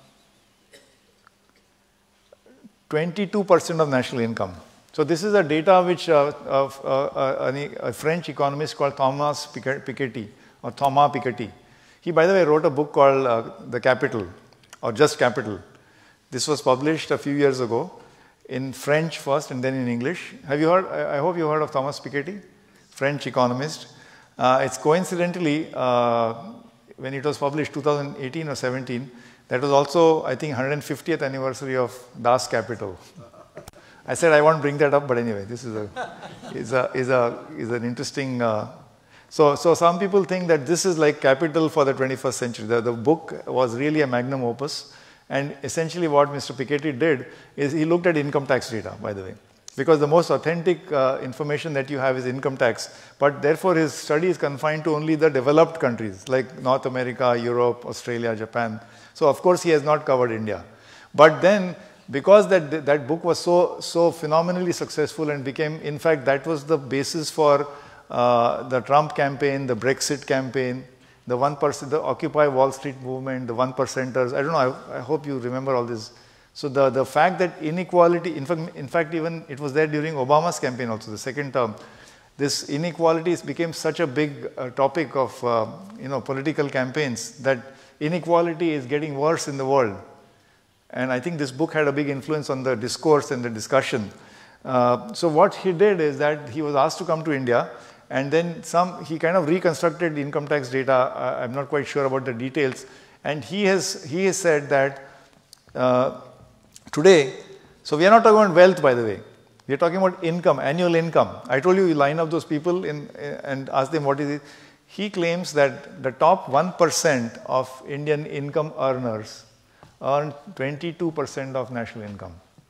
twenty-two percent of national income. So this is a data which uh, uh, uh, a, a French economist called Thomas Piketty, or Thomas Piketty. He, by the way, wrote a book called uh, The Capital, or Just Capital. This was published a few years ago in French first and then in English. Have you heard, I hope you heard of Thomas Piketty, French economist. Uh, it's coincidentally, uh, when it was published, two thousand eighteen or seventeen, that was also, I think, one hundred fiftieth anniversary of Das Capital. I said I won't bring that up, but anyway, this is a is a is a is an interesting. Uh, so so some people think that this is like Capital for the twenty-first century. The, the book was really a magnum opus, and essentially what Mister Piketty did is he looked at income tax data, by the way, because the most authentic uh, information that you have is income tax. But therefore, his study is confined to only the developed countries like North America, Europe, Australia, Japan. So of course, he has not covered India. But then, because that, that book was so, so phenomenally successful and became, in fact, that was the basis for uh, the Trump campaign, the Brexit campaign, the one percent, the Occupy Wall Street movement, the one percenters. I don't know, I, I hope you remember all this. So the, the fact that inequality, in fact, in fact, even it was there during Obama's campaign also, the second term, this inequality became such a big uh, topic of uh, you know, political campaigns that inequality is getting worse in the world. And I think this book had a big influence on the discourse and the discussion. Uh, so what he did is that he was asked to come to India, and then some, he kind of reconstructed income tax data. Uh, I'm not quite sure about the details. And he has, he has said that uh, today, so we are not talking about wealth, by the way. We are talking about income, annual income. I told you, you line up those people in, and ask them what is it. He claims that the top one percent of Indian income earners earn twenty-two percent of national income.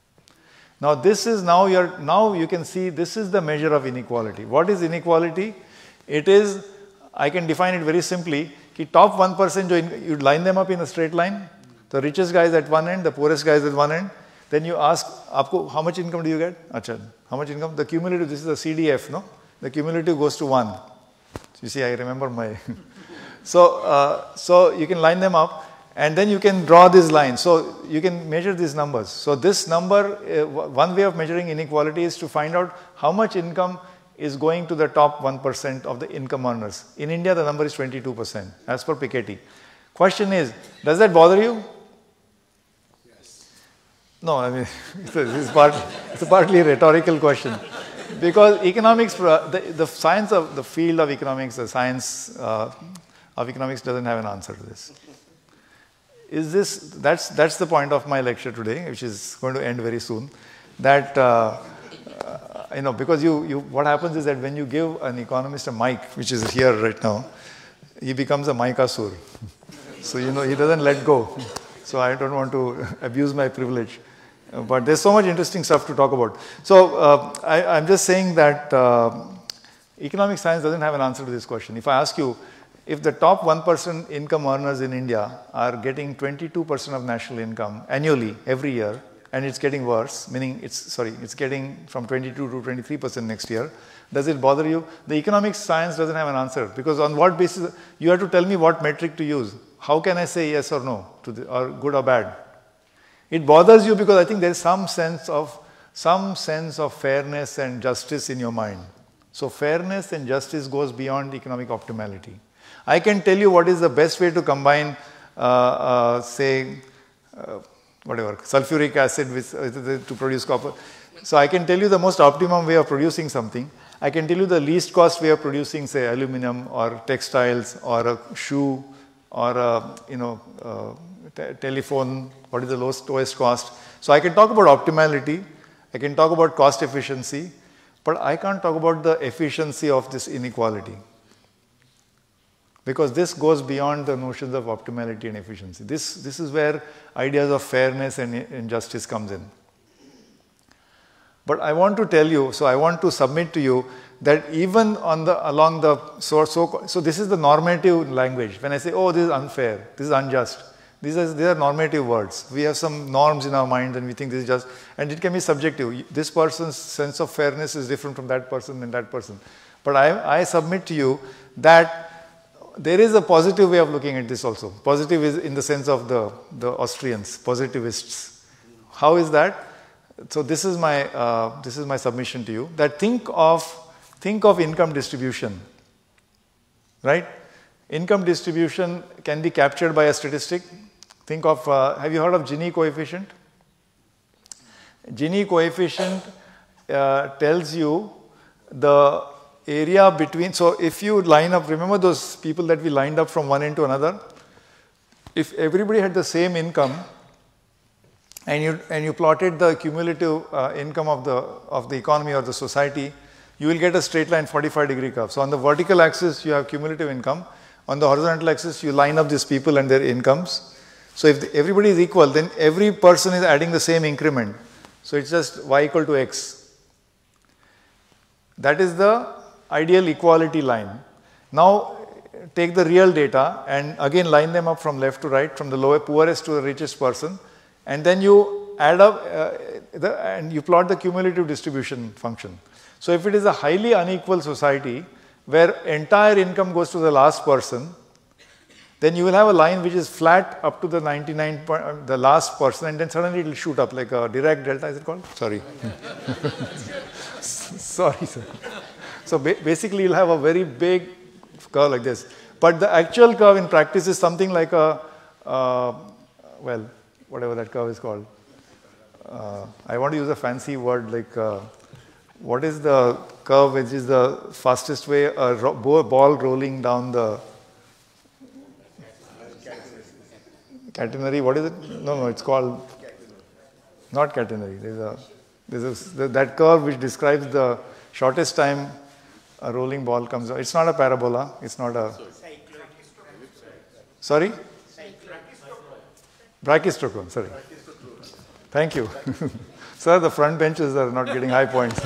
Now this is now, you're, now you can see this is the measure of inequality. What is inequality? It is, I can define it very simply, ki top one percent, you line them up in a straight line. The richest guy is at one end, the poorest guy is at one end. Then you ask, Aapko, how much income do you get? Achha, how much income? The cumulative, this is the C D F, no? The cumulative goes to one. You see, I remember my... so, uh, so you can line them up, and then you can draw this line. So you can measure these numbers. So this number, uh, one way of measuring inequality is to find out how much income is going to the top one percent of the income earners. In India, the number is twenty-two percent, as per Piketty. Question is, does that bother you? No, I mean, it's a, it's, part, it's a partly rhetorical question. Because economics, the, the science of, the field of economics, the science uh, of economics doesn't have an answer to this. Is this, that's, that's the point of my lecture today, which is going to end very soon. That, uh, uh, you know, because you, you, what happens is that when you give an economist a mic, which is here right now, he becomes a mic-asur. So, you know, he doesn't let go. So I don't want to abuse my privilege. Uh, but there's so much interesting stuff to talk about. So uh, I, I'm just saying that uh, economic science doesn't have an answer to this question. If I ask you, if the top one percent income earners in India are getting twenty-two percent of national income annually, every year, and it's getting worse, meaning it's, sorry, it's getting from twenty-two to twenty-three percent next year, does it bother you? The economic science doesn't have an answer, because on what basis, you have to tell me what metric to use. How can I say yes or no, to the, or good or bad? It bothers you because I think there is some sense of, some sense of fairness and justice in your mind. So fairness and justice goes beyond economic optimality. I can tell you what is the best way to combine, uh, uh, say, uh, whatever, sulfuric acid with, uh, to produce copper. So I can tell you the most optimum way of producing something. I can tell you the least cost way of producing, say, aluminum or textiles or a shoe or a, you know, uh, te telephone, what is the lowest, lowest cost. So I can talk about optimality, I can talk about cost efficiency, but I can't talk about the efficiency of this inequality. Because this goes beyond the notions of optimality and efficiency. This, this is where ideas of fairness and injustice comes in. But I want to tell you, so I want to submit to you that even on the, along the, so, so, so this is the normative language. When I say, oh, this is unfair, this is unjust, these are, these are normative words. We have some norms in our mind and we think this is just, and it can be subjective. This person's sense of fairness is different from that person and that person. But I, I submit to you that there is a positive way of looking at this also. Positive is in the sense of the, the Austrians, positivists. How is that? So this is my, uh, this is my submission to you, that think of, think of income distribution, right? Income distribution can be captured by a statistic. Think of, uh, have you heard of Gini coefficient? Gini coefficient uh, tells you the area between, so if you line up, remember those people that we lined up from one end to another? If everybody had the same income, and you, and you plotted the cumulative uh, income of the, of the economy or the society, you will get a straight line forty-five degree curve. So on the vertical axis, you have cumulative income. On the horizontal axis, you line up these people and their incomes. So if the, everybody is equal, then every person is adding the same increment. So it's just y equal to x. That is the ideal equality line. Now take the real data and again line them up from left to right, from the lower, poorest to the richest person, and then you add up uh, the, and you plot the cumulative distribution function. So if it is a highly unequal society where entire income goes to the last person, then you will have a line which is flat up to the ninety-nine, the last person, and then suddenly it will shoot up like a direct delta, is it called? Sorry. Sorry, sir. So ba basically you'll have a very big curve like this. But the actual curve in practice is something like a, uh, well, whatever that curve is called. Uh, I want to use a fancy word like, uh, what is the curve which is the fastest way, a ro ball rolling down the catenary, what is it? No, no, it's called, not catenary. There's a, there's a, that curve which describes the shortest time a rolling ball comes out. It's not a parabola, it's not a, sorry? Brachistochrone, sorry. Thank you. Sir, the front benches are not getting high points.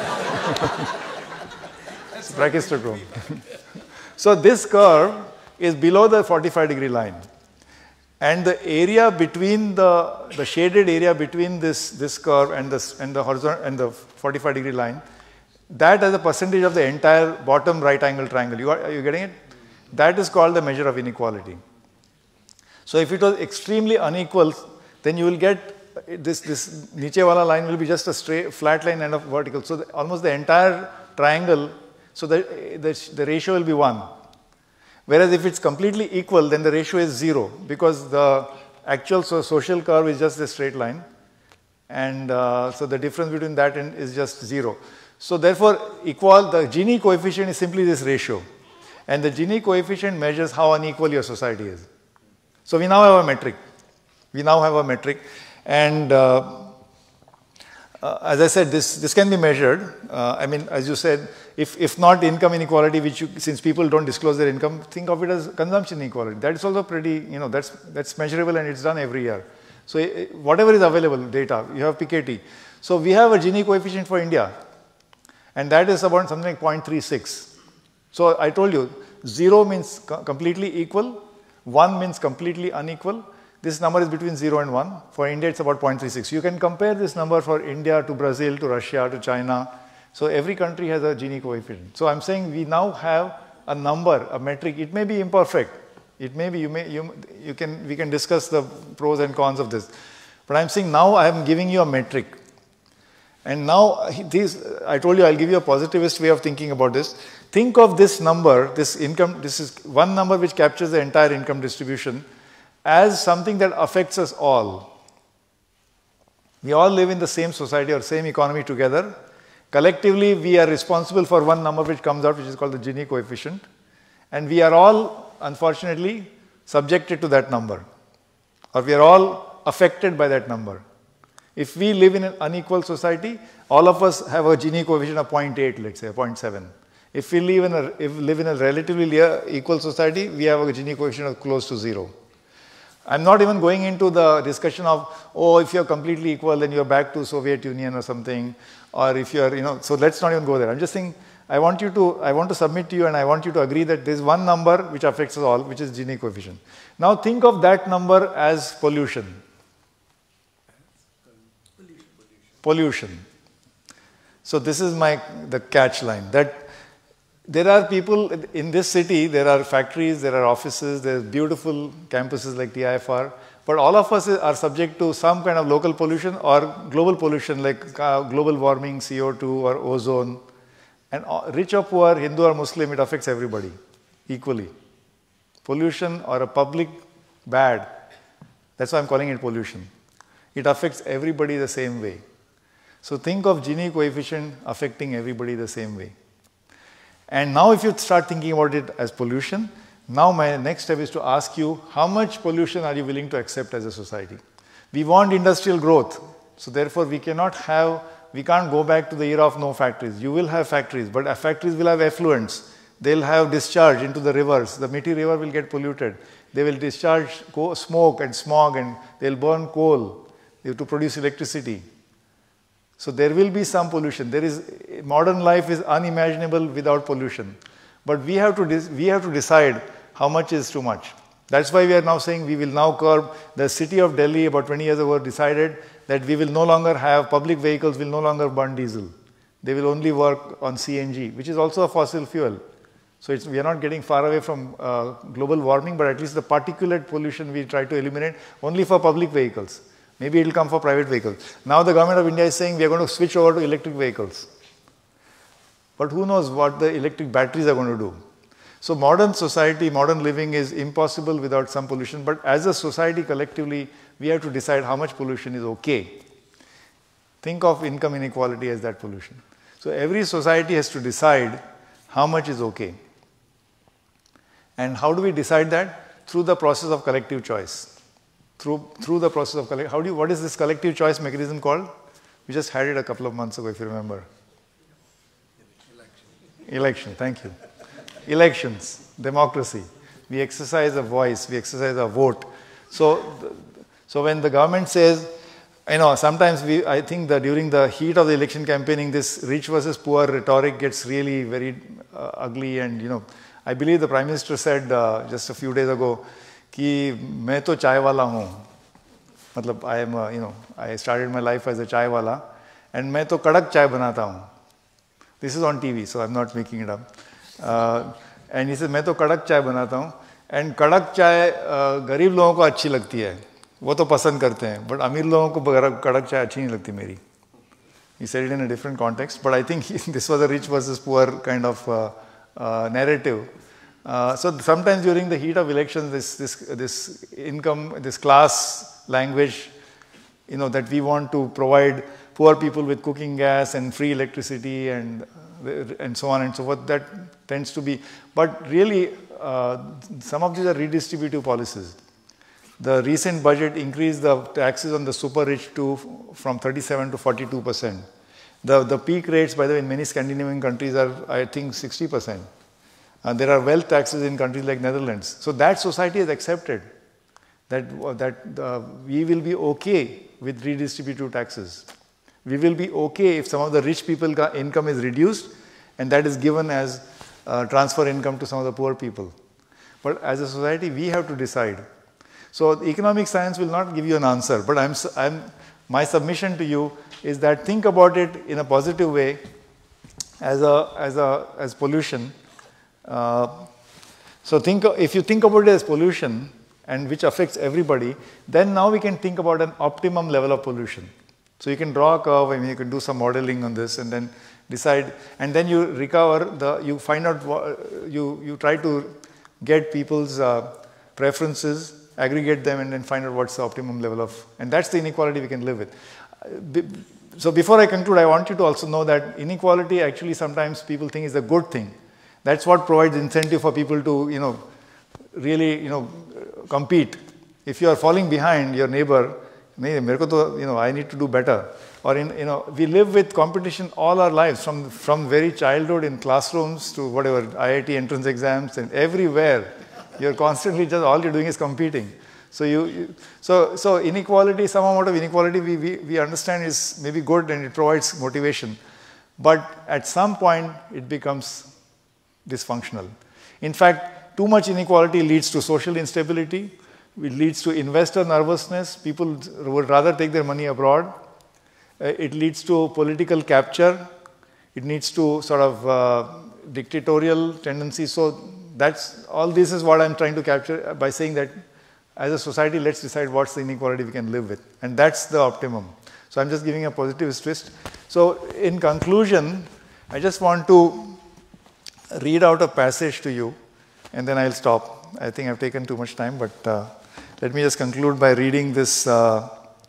Brachistochrone. So this curve is below the forty-five degree line. And the area between the, the shaded area between this, this curve and, this, and the horizontal and the forty-five degree line, that as a percentage of the entire bottom right angle triangle. You are, are you getting it? That is called the measure of inequality. So if it was extremely unequal, then you will get this, this niche wala line will be just a straight, flat line and a vertical. So the, almost the entire triangle, so the, the, the ratio will be one. Whereas if it's completely equal, then the ratio is zero because the actual so social curve is just a straight line. And uh, so the difference between that and is just zero. So therefore, equal, the Gini coefficient is simply this ratio. And the Gini coefficient measures how unequal your society is. So we now have a metric. We now have a metric. And uh, uh, as I said, this, this can be measured. Uh, I mean, as you said, if, if not income inequality, which you, since people don't disclose their income, think of it as consumption inequality. That is also pretty, you know, that's, that's measurable and it's done every year. So uh, whatever is available data, you have P K T. So we have a Gini coefficient for India. And that is about something like zero point three six. So I told you, zero means co completely equal, one means completely unequal. This number is between zero and one. For India, it's about zero point three six. You can compare this number for India to Brazil, to Russia, to China. So every country has a Gini coefficient. So I'm saying we now have a number, a metric. It may be imperfect. It may be, you may, you, you can, we can discuss the pros and cons of this. But I'm saying now I am giving you a metric. And now, these, I told you I'll give you a positivist way of thinking about this. Think of this number, this income, this is one number which captures the entire income distribution as something that affects us all. We all live in the same society or same economy together. Collectively, we are responsible for one number which comes out, which is called the Gini coefficient. And we are all, unfortunately, subjected to that number. Or we are all affected by that number. If we live in an unequal society, all of us have a Gini coefficient of zero point eight, let's say, zero point seven. If we live in a, if live in a relatively equal society, we have a Gini coefficient of close to zero. I'm not even going into the discussion of, oh, if you're completely equal, then you're back to Soviet Union or something. Or if you're, you know, so let's not even go there. I'm just saying, I want you to, I want to submit to you and I want you to agree that there's one number which affects us all, which is Gini coefficient. Now think of that number as pollution. Pollution. So this is my, the catch line, that there are people in this city, there are factories, there are offices, there are beautiful campuses like T I F R, but all of us are subject to some kind of local pollution or global pollution like uh, global warming, C O two or ozone. And rich or poor, Hindu or Muslim, it affects everybody equally. Pollution or a public bad, that's why I'm calling it pollution. It affects everybody the same way. So think of Gini coefficient affecting everybody the same way. And now if you start thinking about it as pollution, now my next step is to ask you, how much pollution are you willing to accept as a society? We want industrial growth. So therefore we cannot have, we can't go back to the era of no factories. You will have factories, but factories will have effluents. They'll have discharge into the rivers. The Mithi river will get polluted. They will discharge smoke and smog, and they'll burn coal to produce electricity. So there will be some pollution. There is, modern life is unimaginable without pollution. But we have to, we have to decide how much is too much. That's why we are now saying we will now curb. The city of Delhi about twenty years ago decided that we will no longer have, public vehicles will no longer burn diesel. They will only work on C N G, which is also a fossil fuel. So it's, we are not getting far away from uh, global warming, but at least the particulate pollution we try to eliminate only for public vehicles. Maybe it will come for private vehicles. Now the government of India is saying we are going to switch over to electric vehicles. But who knows what the electric batteries are going to do. So modern society, modern living is impossible without some pollution. But as a society collectively, we have to decide how much pollution is okay. Think of income inequality as that pollution. So every society has to decide how much is okay. And how do we decide that? Through the process of collective choice. Through, through the process of collective, how do you, what is this collective choice mechanism called? We just had it a couple of months ago, if you remember. Election. Election, thank you. Elections, democracy. We exercise a voice, we exercise a vote. So, so when the government says, you know, sometimes we, I think that during the heat of the election campaigning, this rich versus poor rhetoric gets really very uh, ugly, and, you know, I believe the Prime Minister said uh, just a few days ago, कि मैं तो चाय वाला हूँ, मतलब I am, a, you know, I started my life as a चाय वाला, and मैं तो कड़क चाय बनाता हूँ. This is on T V, so I'm not making it up. Uh, and he said, मैं तो कड़क चाय बनाता हूँ, and कड़क चाय uh, गरीब लोगों को अच्छी लगती है, वो तो पसंद करते हैं, but अमीर लोगों को कड़क चाय अच्छी नहीं लगती मेरी. He said it in a different context, but I think he, this was a rich versus poor kind of uh, uh, narrative. Uh, so sometimes during the heat of elections, this, this, this income, this class language, you know, that we want to provide poor people with cooking gas and free electricity and, and so on and so forth, that tends to be, but really uh, some of these are redistributive policies. The recent budget increased the taxes on the super rich to, from thirty-seven to forty-two percent. The, the peak rates, by the way, in many Scandinavian countries are, I think, sixty percent. Uh, there are wealth taxes in countries like Netherlands. So that society has accepted that, uh, that uh, we will be okay with redistributive taxes. We will be okay if some of the rich people's income is reduced and that is given as uh, transfer income to some of the poor people. But as a society, we have to decide. So economic science will not give you an answer, but I'm, I'm, my submission to you is that think about it in a positive way as, a, as, a, as pollution. Uh, so think, if you think about it as pollution, and which affects everybody, then now we can think about an optimum level of pollution. So you can draw a curve, I mean, you can do some modeling on this and then decide, and then you recover, the, you find out, what, you, you try to get people's uh, preferences, aggregate them, and then find out what's the optimum level of, and that's the inequality we can live with. So before I conclude, I want you to also know that inequality actually sometimes people think is a good thing. That's what provides incentive for people to, you know, really, you know, compete. If you are falling behind your neighbor, you know, I need to do better. Or, in, you know, we live with competition all our lives, from, from very childhood in classrooms to whatever, I I T entrance exams and everywhere. You're constantly just, all you're doing is competing. So, you, you, so, so inequality, some amount of inequality we, we, we understand is maybe good and it provides motivation. But at some point, it becomes dysfunctional. In fact, too much inequality leads to social instability. It leads to investor nervousness. People would rather take their money abroad. It leads to political capture. It leads to sort of uh, dictatorial tendencies. So that's, all this is what I'm trying to capture by saying that as a society, let's decide what's the inequality we can live with. And that's the optimum. So I'm just giving a positive twist. So in conclusion, I just want to read out a passage to you, and then I'll stop. I think I've taken too much time, but uh, let me just conclude by reading this uh,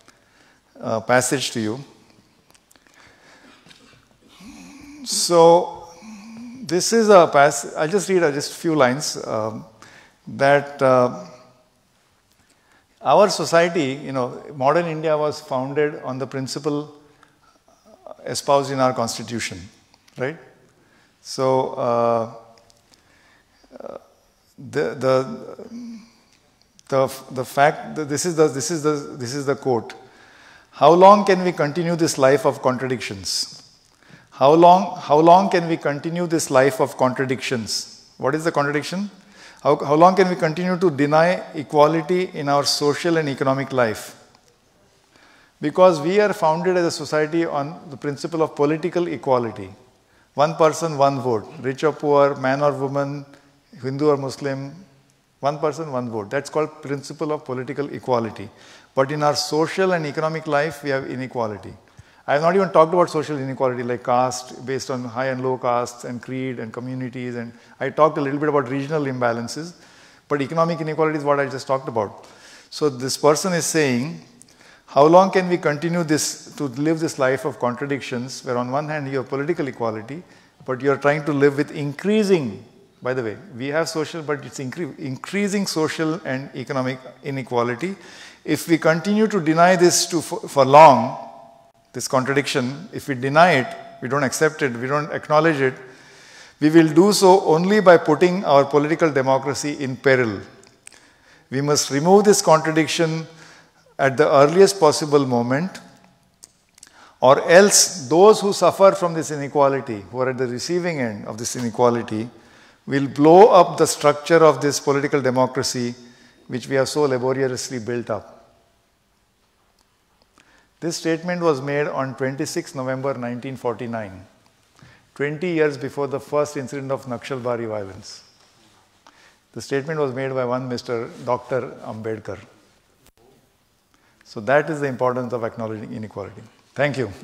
uh, passage to you. So, this is a passage, I'll just read uh, just a few lines, um, that uh, our society, you know, modern India was founded on the principle espoused in our constitution, right? So, uh, uh, the, the, the, the fact that this is the, this is the, this is the quote. How long can we continue this life of contradictions? How long, how long can we continue this life of contradictions? What is the contradiction? How, how long can we continue to deny equality in our social and economic life? Because we are founded as a society on the principle of political equality. One person, one vote. Rich or poor, man or woman, Hindu or Muslim, one person, one vote. That's called principle of political equality. But in our social and economic life, we have inequality. I have not even talked about social inequality like caste, based on high and low castes and creed and communities. And I talked a little bit about regional imbalances. But economic inequality is what I just talked about. So this person is saying, how long can we continue this, to live this life of contradictions, where on one hand you have political equality, but you are trying to live with increasing, by the way, we have social, but it's incre increasing social and economic inequality. If we continue to deny this to, for, for long, this contradiction, if we deny it, we don't accept it, we don't acknowledge it, we will do so only by putting our political democracy in peril. We must remove this contradiction at the earliest possible moment, or else those who suffer from this inequality, who are at the receiving end of this inequality, will blow up the structure of this political democracy which we have so laboriously built up. This statement was made on twenty-sixth November nineteen forty-nine, twenty years before the first incident of Naxalbari violence. The statement was made by one Mister Doctor Ambedkar. So that is the importance of acknowledging inequality. Thank you.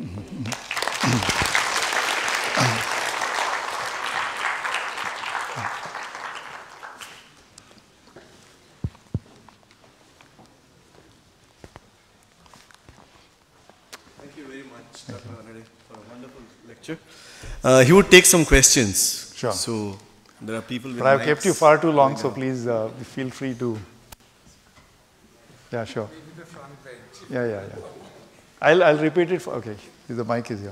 Uh, he would take some questions. Sure. So there are people with But I've mics kept you far too long, so please uh, feel free to. Yeah, sure. Maybe the front bench. Yeah, yeah, yeah. I'll, I'll repeat it for, okay, the mic is here.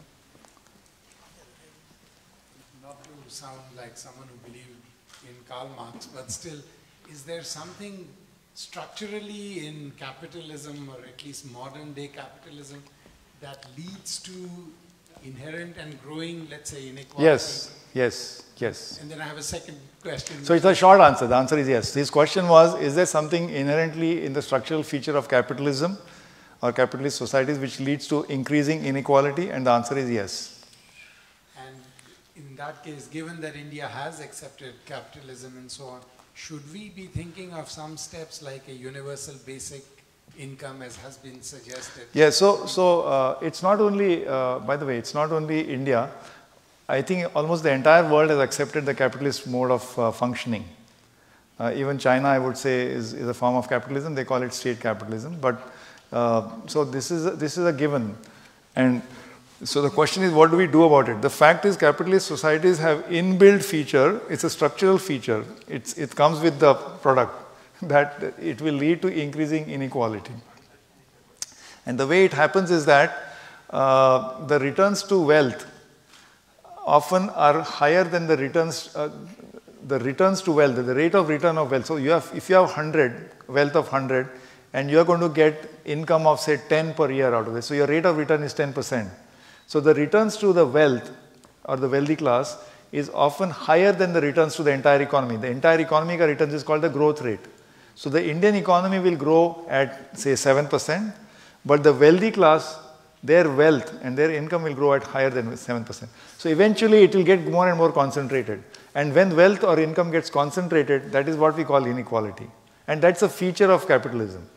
Not to sound like someone who believed in Karl Marx, but still, is there something structurally in capitalism, or at least modern day capitalism, that leads to inherent and growing, let's say, inequality? Yes, yes, yes. And then I have a second question. So it's a short answer. The answer is yes. His question was, is there something inherently in the structural feature of capitalism or capitalist societies which leads to increasing inequality? And the answer is yes. And in that case, given that India has accepted capitalism and so on, should we be thinking of some steps like a universal basic income, as has been suggested? Yeah, so, so uh, it's not only, uh, by the way, it's not only India. I think almost the entire world has accepted the capitalist mode of uh, functioning. Uh, even China, I would say, is, is a form of capitalism. They call it state capitalism. But uh, so this is, a, this is a given. And so the question is, what do we do about it? The fact is, capitalist societies have inbuilt feature. It's a structural feature. It's, it comes with the product, that it will lead to increasing inequality. And the way it happens is that uh, the returns to wealth often are higher than the returns, uh, the returns to wealth, the rate of return of wealth. So you have, if you have one hundred, wealth of one hundred, and you are going to get income of say ten per year out of it, so your rate of return is ten percent. So the returns to the wealth or the wealthy class is often higher than the returns to the entire economy. The entire economic returns is called the growth rate. So the Indian economy will grow at say seven percent, but the wealthy class, their wealth and their income will grow at higher than seven percent. So eventually it will get more and more concentrated. And when wealth or income gets concentrated, that is what we call inequality. And that's a feature of capitalism.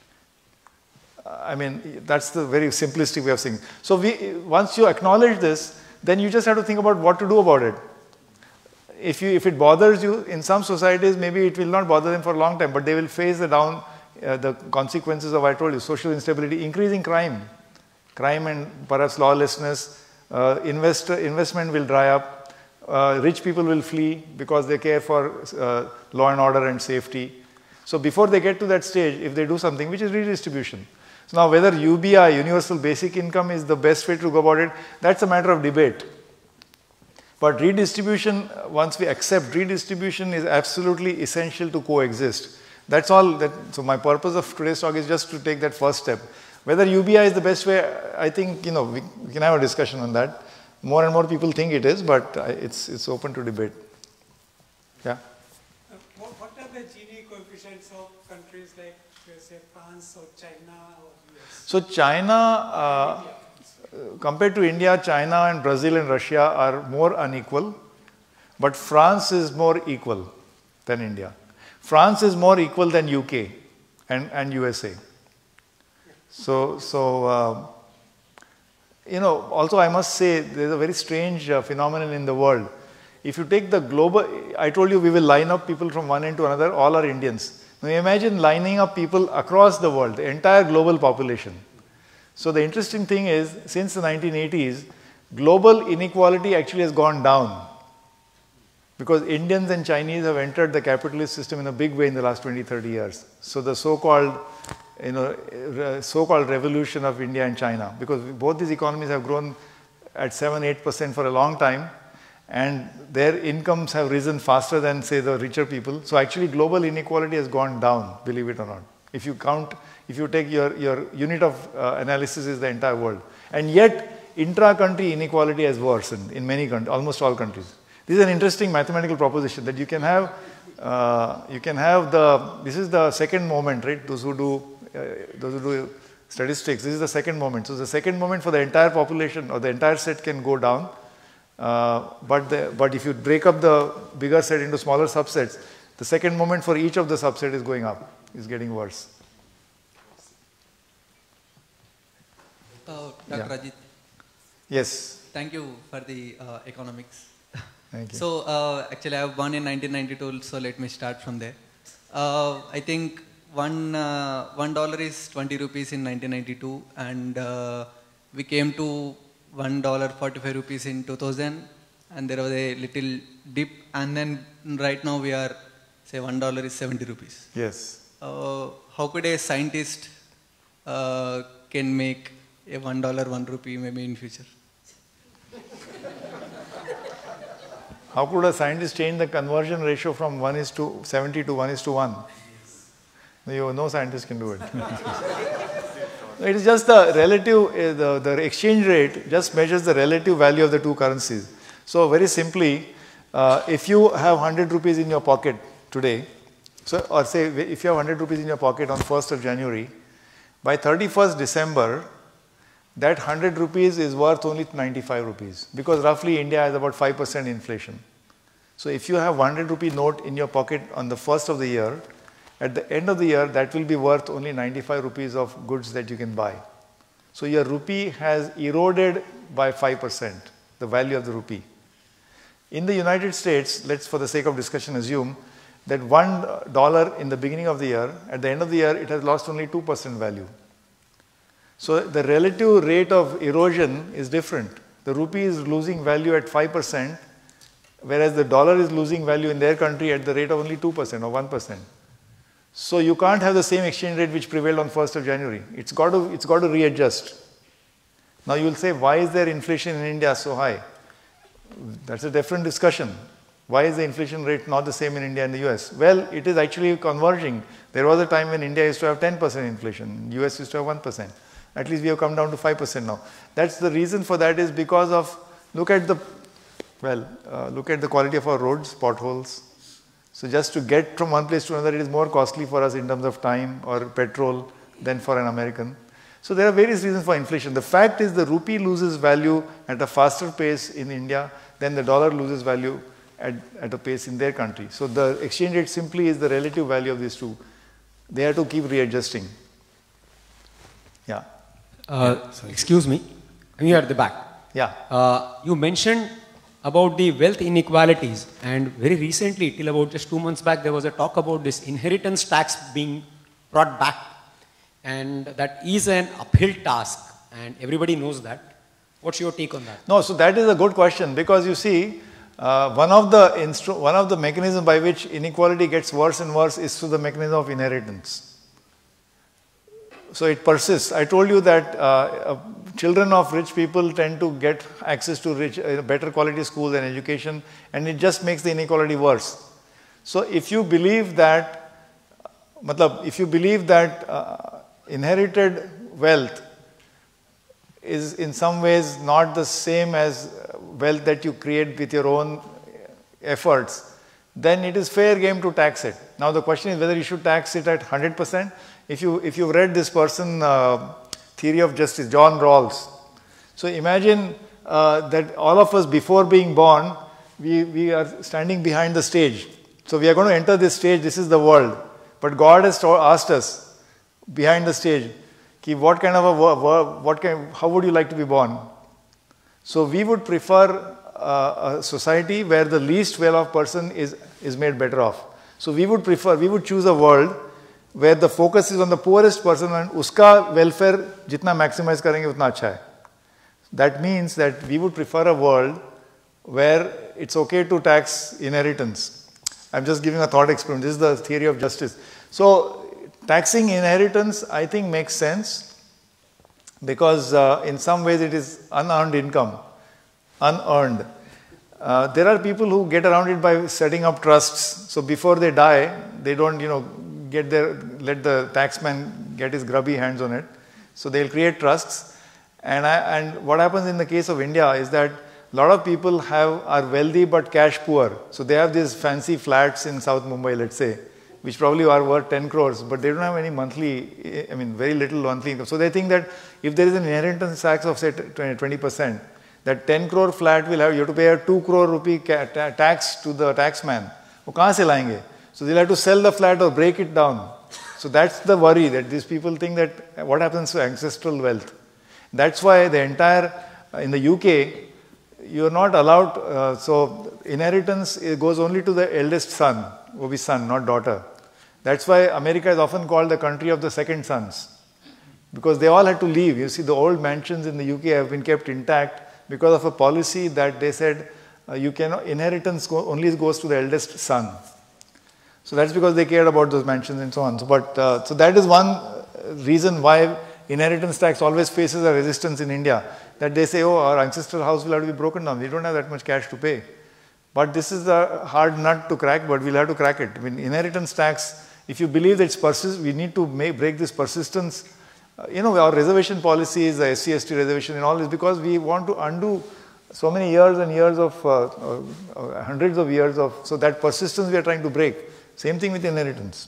I mean, that's the very simplistic way of saying. So we, once you acknowledge this, then you just have to think about what to do about it. If, you, if it bothers you, in some societies, maybe it will not bother them for a long time, but they will face the down, uh, the consequences of, I told you, social instability, increasing crime. Crime and perhaps lawlessness, uh, investor, investment will dry up, uh, rich people will flee because they care for uh, law and order and safety. So before they get to that stage, if they do something, which is redistribution. So now whether U B I, universal basic income, is the best way to go about it, that's a matter of debate. But redistribution, once we accept redistribution, is absolutely essential to coexist. That's all. That, so my purpose of today's talk is just to take that first step. Whether U B I is the best way, I think, you know, we, we can have a discussion on that. More and more people think it is, but it's, it's open to debate. Yeah? Uh, what, what are the Gini coefficients of countries like, say, France or China or U S? So China, uh, compared to India, China and Brazil and Russia are more unequal, but France is more equal than India. France is more equal than U K and, and U S A. So, so uh, you know, also I must say there's a very strange uh, phenomenon in the world. If you take the global, I told you we will line up people from one end to another, all are Indians. Now imagine lining up people across the world, the entire global population. So the interesting thing is, since the nineteen eighties, global inequality actually has gone down. Because Indians and Chinese have entered the capitalist system in a big way in the last twenty, thirty years. So the so-called, you know, so-called revolution of India and China, because both these economies have grown at seven, eight percent for a long time, and their incomes have risen faster than, say, the richer people. So actually global inequality has gone down, believe it or not. If you count, if you take your, your unit of uh, analysis is the entire world. And yet, intra-country inequality has worsened in many countries, almost all countries. This is an interesting mathematical proposition that you can have, uh, you can have the, this is the second moment, right? Those who do, uh, those who do statistics, this is the second moment. So the second moment for the entire population or the entire set can go down. Uh, but, the, but if you break up the bigger set into smaller subsets, the second moment for each of the subset is going up, is getting worse. Uh, Doctor Yeah. Ajit. Yes. Thank you for the uh, economics. Thank you. So uh, actually I was born in nineteen ninety-two, so let me start from there. Uh, I think one, uh, one dollar is twenty rupees in nineteen ninety-two, and uh, we came to one dollar forty-five rupees in two thousand, and there was a little dip, and then right now we are, say, one dollar is seventy rupees. Yes. Uh, how could a scientist uh, can make a one dollar, one rupee maybe in future? How could a scientist change the conversion ratio from one is to seventy to one is to one? You, no scientist can do it. It is just the relative, uh, the, the exchange rate just measures the relative value of the two currencies. So very simply, uh, if you have one hundred rupees in your pocket today, so, or say if you have one hundred rupees in your pocket on first of January, by thirty-first December, that one hundred rupees is worth only ninety-five rupees, because roughly India has about five percent inflation. So if you have one hundred rupee note in your pocket on the first of the year, at the end of the year that will be worth only ninety-five rupees of goods that you can buy. So your rupee has eroded by five percent, the value of the rupee. In the United States, let's for the sake of discussion assume that one dollar in the beginning of the year, at the end of the year it has lost only two percent value. So the relative rate of erosion is different. The rupee is losing value at five percent, whereas the dollar is losing value in their country at the rate of only two percent or one percent. So you can't have the same exchange rate which prevailed on first of January. It's got to, it's got to readjust. Now you will say, why is there inflation in India so high? That's a different discussion. Why is the inflation rate not the same in India and the U S? Well, it is actually converging. There was a time when India used to have ten percent inflation, U S used to have one percent. At least we have come down to five percent now. That's the reason for that is because of, look at the, well, uh, look at the quality of our roads, potholes. So just to get from one place to another, it is more costly for us in terms of time or petrol than for an American. So there are various reasons for inflation. The fact is the rupee loses value at a faster pace in India than the dollar loses value at, at a pace in their country. So the exchange rate simply is the relative value of these two. They have to keep readjusting. Yeah. Uh, excuse me, you are at the back. Yeah. Uh, you mentioned about the wealth inequalities, and very recently, till about just two months back, there was a talk about this inheritance tax being brought back, and that is an uphill task, and everybody knows that. What's your take on that? No, so that is a good question, because you see, uh, one of the instru one of the mechanisms by which inequality gets worse and worse is through the mechanism of inheritance. So it persists. I told you that uh, uh, children of rich people tend to get access to rich, uh, better quality schools and education, and it just makes the inequality worse. So if you believe that, matlab, if you believe that uh, inherited wealth is in some ways not the same as wealth that you create with your own efforts, then it is fair game to tax it. Now the question is whether you should tax it at one hundred percent. If you if you've read this person, uh, Theory of Justice, John Rawls. So imagine uh, that all of us before being born, we, we are standing behind the stage. So we are going to enter this stage, this is the world. But God has asked us behind the stage, what kind of a, what kind, how would you like to be born? So we would prefer uh, a society where the least well-off person is, is made better off. So we would prefer, we would choose a world where the focus is on the poorest person and uska welfare jitna maximize karenge utna acha hai. That means that we would prefer a world where it's okay to tax inheritance. I'm just giving a thought experiment. This is the theory of justice. So taxing inheritance, I think, makes sense because uh, in some ways it is unearned income, unearned. Uh, there are people who get around it by setting up trusts. So before they die, they don't, you know, get their, let the taxman get his grubby hands on it. So they'll create trusts. And, I, and what happens in the case of India is that a lot of people have, are wealthy but cash poor. So they have these fancy flats in South Mumbai, let's say, which probably are worth ten crores, but they don't have any monthly, I mean, very little monthly income. So they think that if there is an inheritance tax of, say, twenty percent, that ten crore flat will have, you have to pay a two crore rupee tax to the taxman. वो कहाँ से लाएंगे? So they'll have to sell the flat or break it down. So that's the worry, that these people think that what happens to ancestral wealth. That's why the entire, in the U K, you are not allowed, uh, so inheritance goes only to the eldest son, वो भी son, not daughter. That's why America is often called the country of the second sons. Because they all had to leave. You see, the old mansions in the U K have been kept intact because of a policy that they said uh, you cannot, inheritance go, only goes to the eldest son. So that's because they cared about those mansions and so on. So, but, uh, so that is one reason why inheritance tax always faces a resistance in India. That they say, oh, our ancestral house will have to be broken down. We don't have that much cash to pay. But this is a hard nut to crack, but we'll have to crack it. I mean, inheritance tax, if you believe that it's persist, we need to make, break this persistence. Uh, you know, our reservation policy is the S C S T reservation and all is because we want to undo so many years and years of, uh, uh, uh, hundreds of years of, so that persistence we are trying to break. Same thing with inheritance.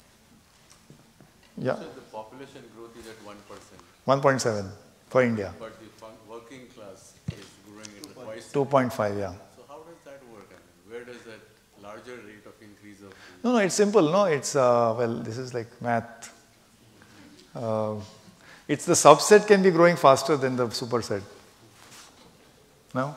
Yeah. So the population growth is at one percent. one point seven for India. But the working class is growing at twice. two point five, yeah. So how does that work? I mean, where does that larger rate of increase of... No, no, it's simple. No, it's, uh, well, this is like math. Uh, it's the subset can be growing faster than the superset. No?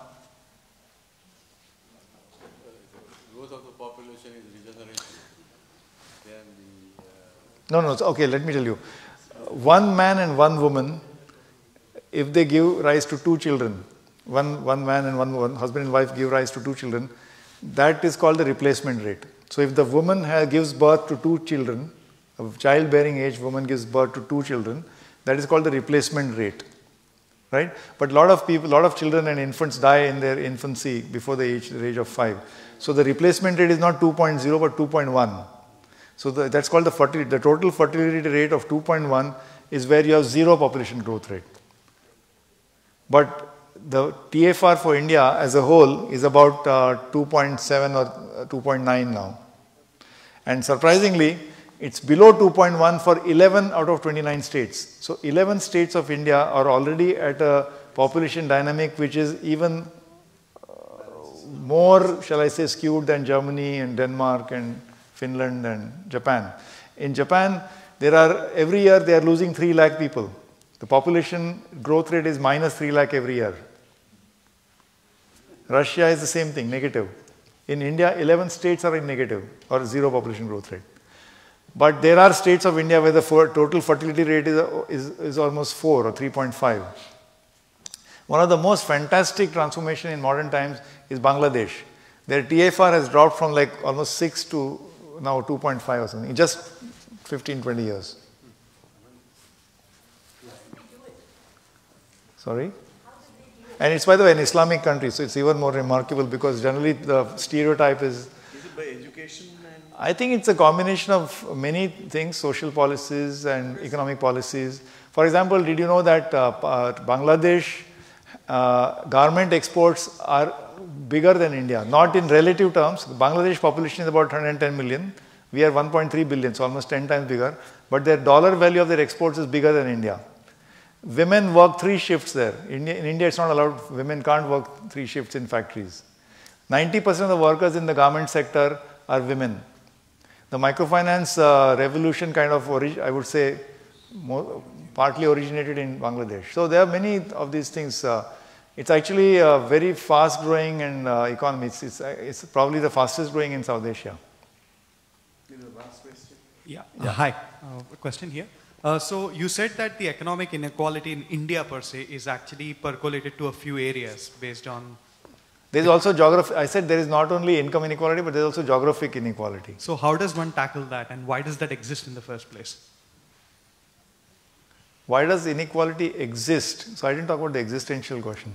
Growth of the population is regeneration. Then the... Uh, No, no, okay, let me tell you. One man and one woman, if they give rise to two children, one, one man and one, one husband and wife give rise to two children, that is called the replacement rate. So if the woman has, gives birth to two children, of childbearing age woman gives birth to two children, that is called the replacement rate, right? But a lot of people, a lot of children and infants die in their infancy before the age, the age of five. So the replacement rate is not two point zero but two point one. So the, that's called the fertility. The total fertility rate of two point one is where you have zero population growth rate. But the T I F R for India as a whole is about uh, two point seven or two point nine now. And surprisingly, it's below two point one for eleven out of twenty-nine states. So eleven states of India are already at a population dynamic which is even uh, more, shall I say, skewed than Germany and Denmark and Finland and Japan. In Japan, there are, every year they are losing three lakh people. The population growth rate is minus three lakh every year. Russia is the same thing, negative. In India, eleven states are in negative or zero population growth rate. But there are states of India where the total fertility rate is, is, is almost four or three point five. One of the most fantastic transformation in modern times is Bangladesh. Their T I F R has dropped from like almost six to now two point five or something in just fifteen, twenty years. Sorry? And it's, by the way, an Islamic country, so it's even more remarkable because generally the stereotype is... Is it by education? And I think it's a combination of many things, social policies and economic policies. For example, did you know that uh, uh, Bangladesh uh, garment exports are bigger than India? Not in relative terms. Bangladesh population is about one hundred ten million. We are one point three billion, so almost ten times bigger. But their dollar value of their exports is bigger than India. Women work three shifts there. India, in India, it's not allowed. Women can't work three shifts in factories. ninety percent of the workers in the garment sector are women. The microfinance uh, revolution kind of, I would say, more, partly originated in Bangladesh. So there are many of these things. Uh, it's actually a very fast growing and uh, economy. It's, it's, it's probably the fastest growing in South Asia. last question. Yeah. yeah. Uh, hi. Uh, a question here. Uh, so you said that the economic inequality in India per se is actually percolated to a few areas based on... There is also geography. I said there is not only income inequality, but there is also geographic inequality. So how does one tackle that and why does that exist in the first place? Why does inequality exist? So I didn't talk about the existential question.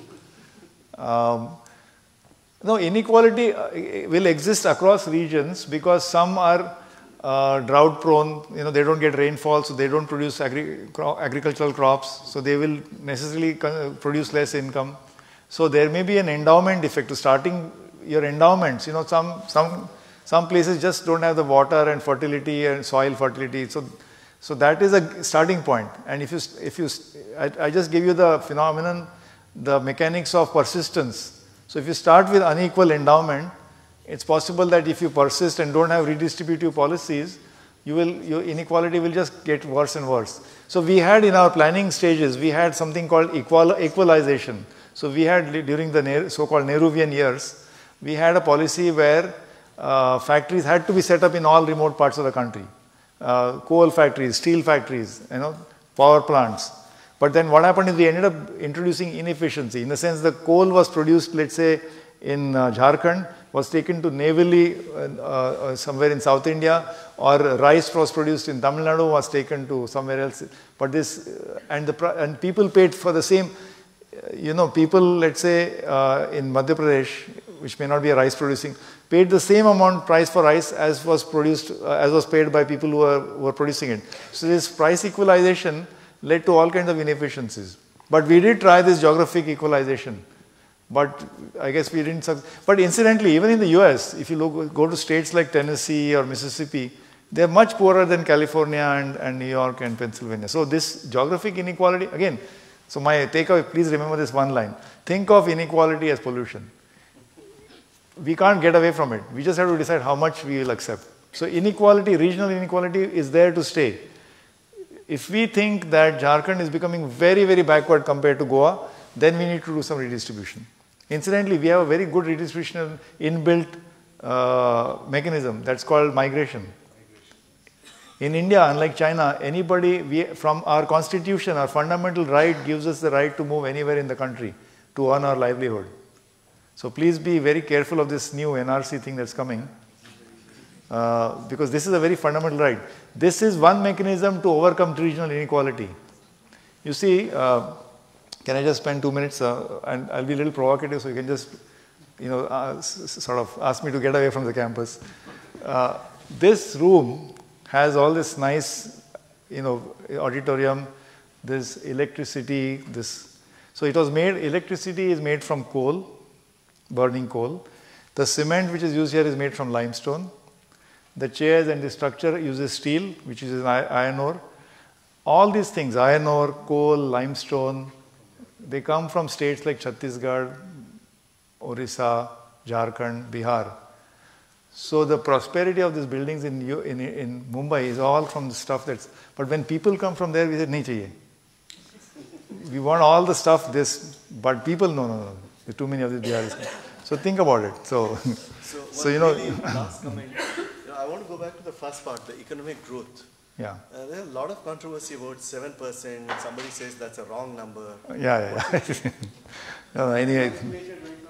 Um, no, inequality will exist across regions because some are Uh, drought prone, you know, they don't get rainfall, so they don't produce agri agricultural crops, so they will necessarily produce less income. So there may be an endowment effect to starting your endowments. You know, some some some places just don't have the water and fertility and soil fertility. So so that is a starting point. And if you if you I, I just give you the phenomenon, the mechanics of persistence. So if you start with unequal endowment, it's possible that if you persist and don't have redistributive policies, you will, your inequality will just get worse and worse. So we had in our planning stages, we had something called equal, equalization. So we had during the so-called Nehruvian years, we had a policy where uh, factories had to be set up in all remote parts of the country. Uh, coal factories, steel factories, you know, power plants. But then what happened is we ended up introducing inefficiency. In the sense the coal was produced, let's say, in uh, Jharkhand, was taken to Neyveli uh, uh, somewhere in South India, or rice was produced in Tamil Nadu, was taken to somewhere else. But this, uh, and, the, and people paid for the same, uh, you know, people, let's say, uh, in Madhya Pradesh, which may not be a rice producing, paid the same amount price for rice as was produced, uh, as was paid by people who were, who were producing it. So this price equalization led to all kinds of inefficiencies. But we did try this geographic equalization. But I guess we didn't succeed. But incidentally, even in the U S, if you look, go to states like Tennessee or Mississippi, they're much poorer than California and, and New York and Pennsylvania. So this geographic inequality, again, so my takeaway, please remember this one line. Think of inequality as pollution. We can't get away from it. We just have to decide how much we will accept. So inequality, regional inequality is there to stay. If we think that Jharkhand is becoming very, very backward compared to Goa, then we need to do some redistribution. Incidentally, we have a very good redistribution inbuilt uh, mechanism that's called migration. In India, unlike China, anybody, we, from our constitution, our fundamental right gives us the right to move anywhere in the country to earn our livelihood. So please be very careful of this new N R C thing that's coming, uh, because this is a very fundamental right. This is one mechanism to overcome regional inequality. You see, uh, can I just spend two minutes, uh, and I'll be a little provocative, so you can just, you know, uh, sort of ask me to get away from the campus. Uh, this room has all this nice, you know, auditorium, this electricity, this. So it was made, electricity is made from coal, burning coal. The cement which is used here is made from limestone. The chairs and the structure uses steel, which is iron ore. All these things, iron ore, coal, limestone, they come from states like Chhattisgarh, Orissa, Jharkhand, Bihar. So the prosperity of these buildings in, in, in Mumbai is all from the stuff that's... But when people come from there, we say, nahi chahiye. We want all the stuff, this, but people, no, no, no. There are too many of these Biharis. So think about it. So, so, so you know... Really last comment. You know, I want to go back to the first part, the economic growth. Yeah. Uh, there's a lot of controversy about seven percent. Somebody says that's a wrong number. Yeah, yeah, yeah. No, anyway.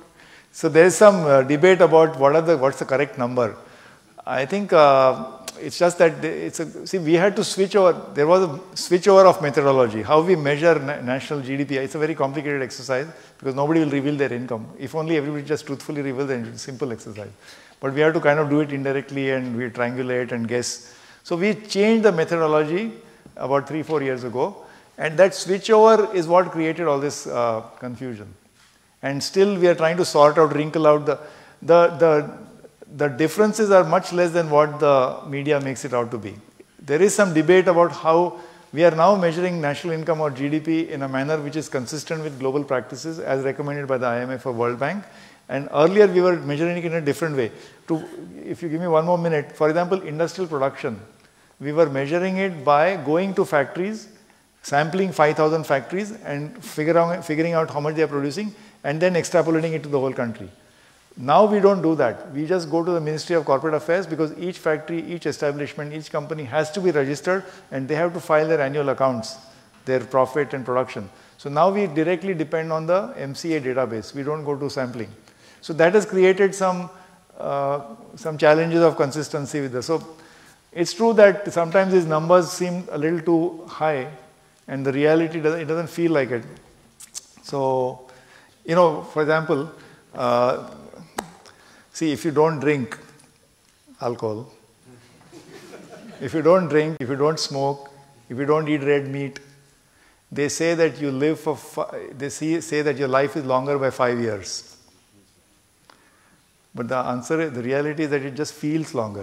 So there is some uh, debate about what are the, what's the correct number. I think uh, it's just that it's a, see, we had to switch over, there was a switch over of methodology, how we measure na national G D P. It's a very complicated exercise because nobody will reveal their income. If only everybody just truthfully reveals their income, it's a simple exercise. But we have to kind of do it indirectly and we triangulate and guess. So we changed the methodology about three, four years ago, and that switchover is what created all this uh, confusion. And still we are trying to sort out, wrinkle out the, the, the, the differences are much less than what the media makes it out to be. There is some debate about how we are now measuring national income or G D P in a manner which is consistent with global practices as recommended by the I M F or World Bank. And earlier we were measuring it in a different way. To, if you give me one more minute, for example, industrial production, we were measuring it by going to factories, sampling five thousand factories and figure out, figuring out how much they are producing and then extrapolating it to the whole country. Now we don't do that. We just go to the Ministry of Corporate Affairs because each factory, each establishment, each company has to be registered and they have to file their annual accounts, their profit and production. So now we directly depend on the M C A database. We don't go to sampling. So that has created some, uh, some challenges of consistency with this. So it's true that sometimes these numbers seem a little too high and the reality, doesn't, it doesn't feel like it. So, you know, for example, uh, see, if you don't drink alcohol, if you don't drink, if you don't smoke, if you don't eat red meat, they say that you live for, they see, say that your life is longer by five years. But the answer, the reality is that it just feels longer.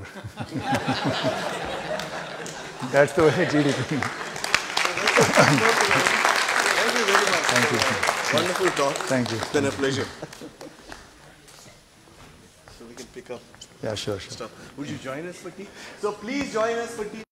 That's the way G D P. Thank you very much. Thank you. Wonderful talk. Thank you. It's been a pleasure. So we can pick up yeah, sure, sure. stuff. Would you join us for tea? So please join us for tea.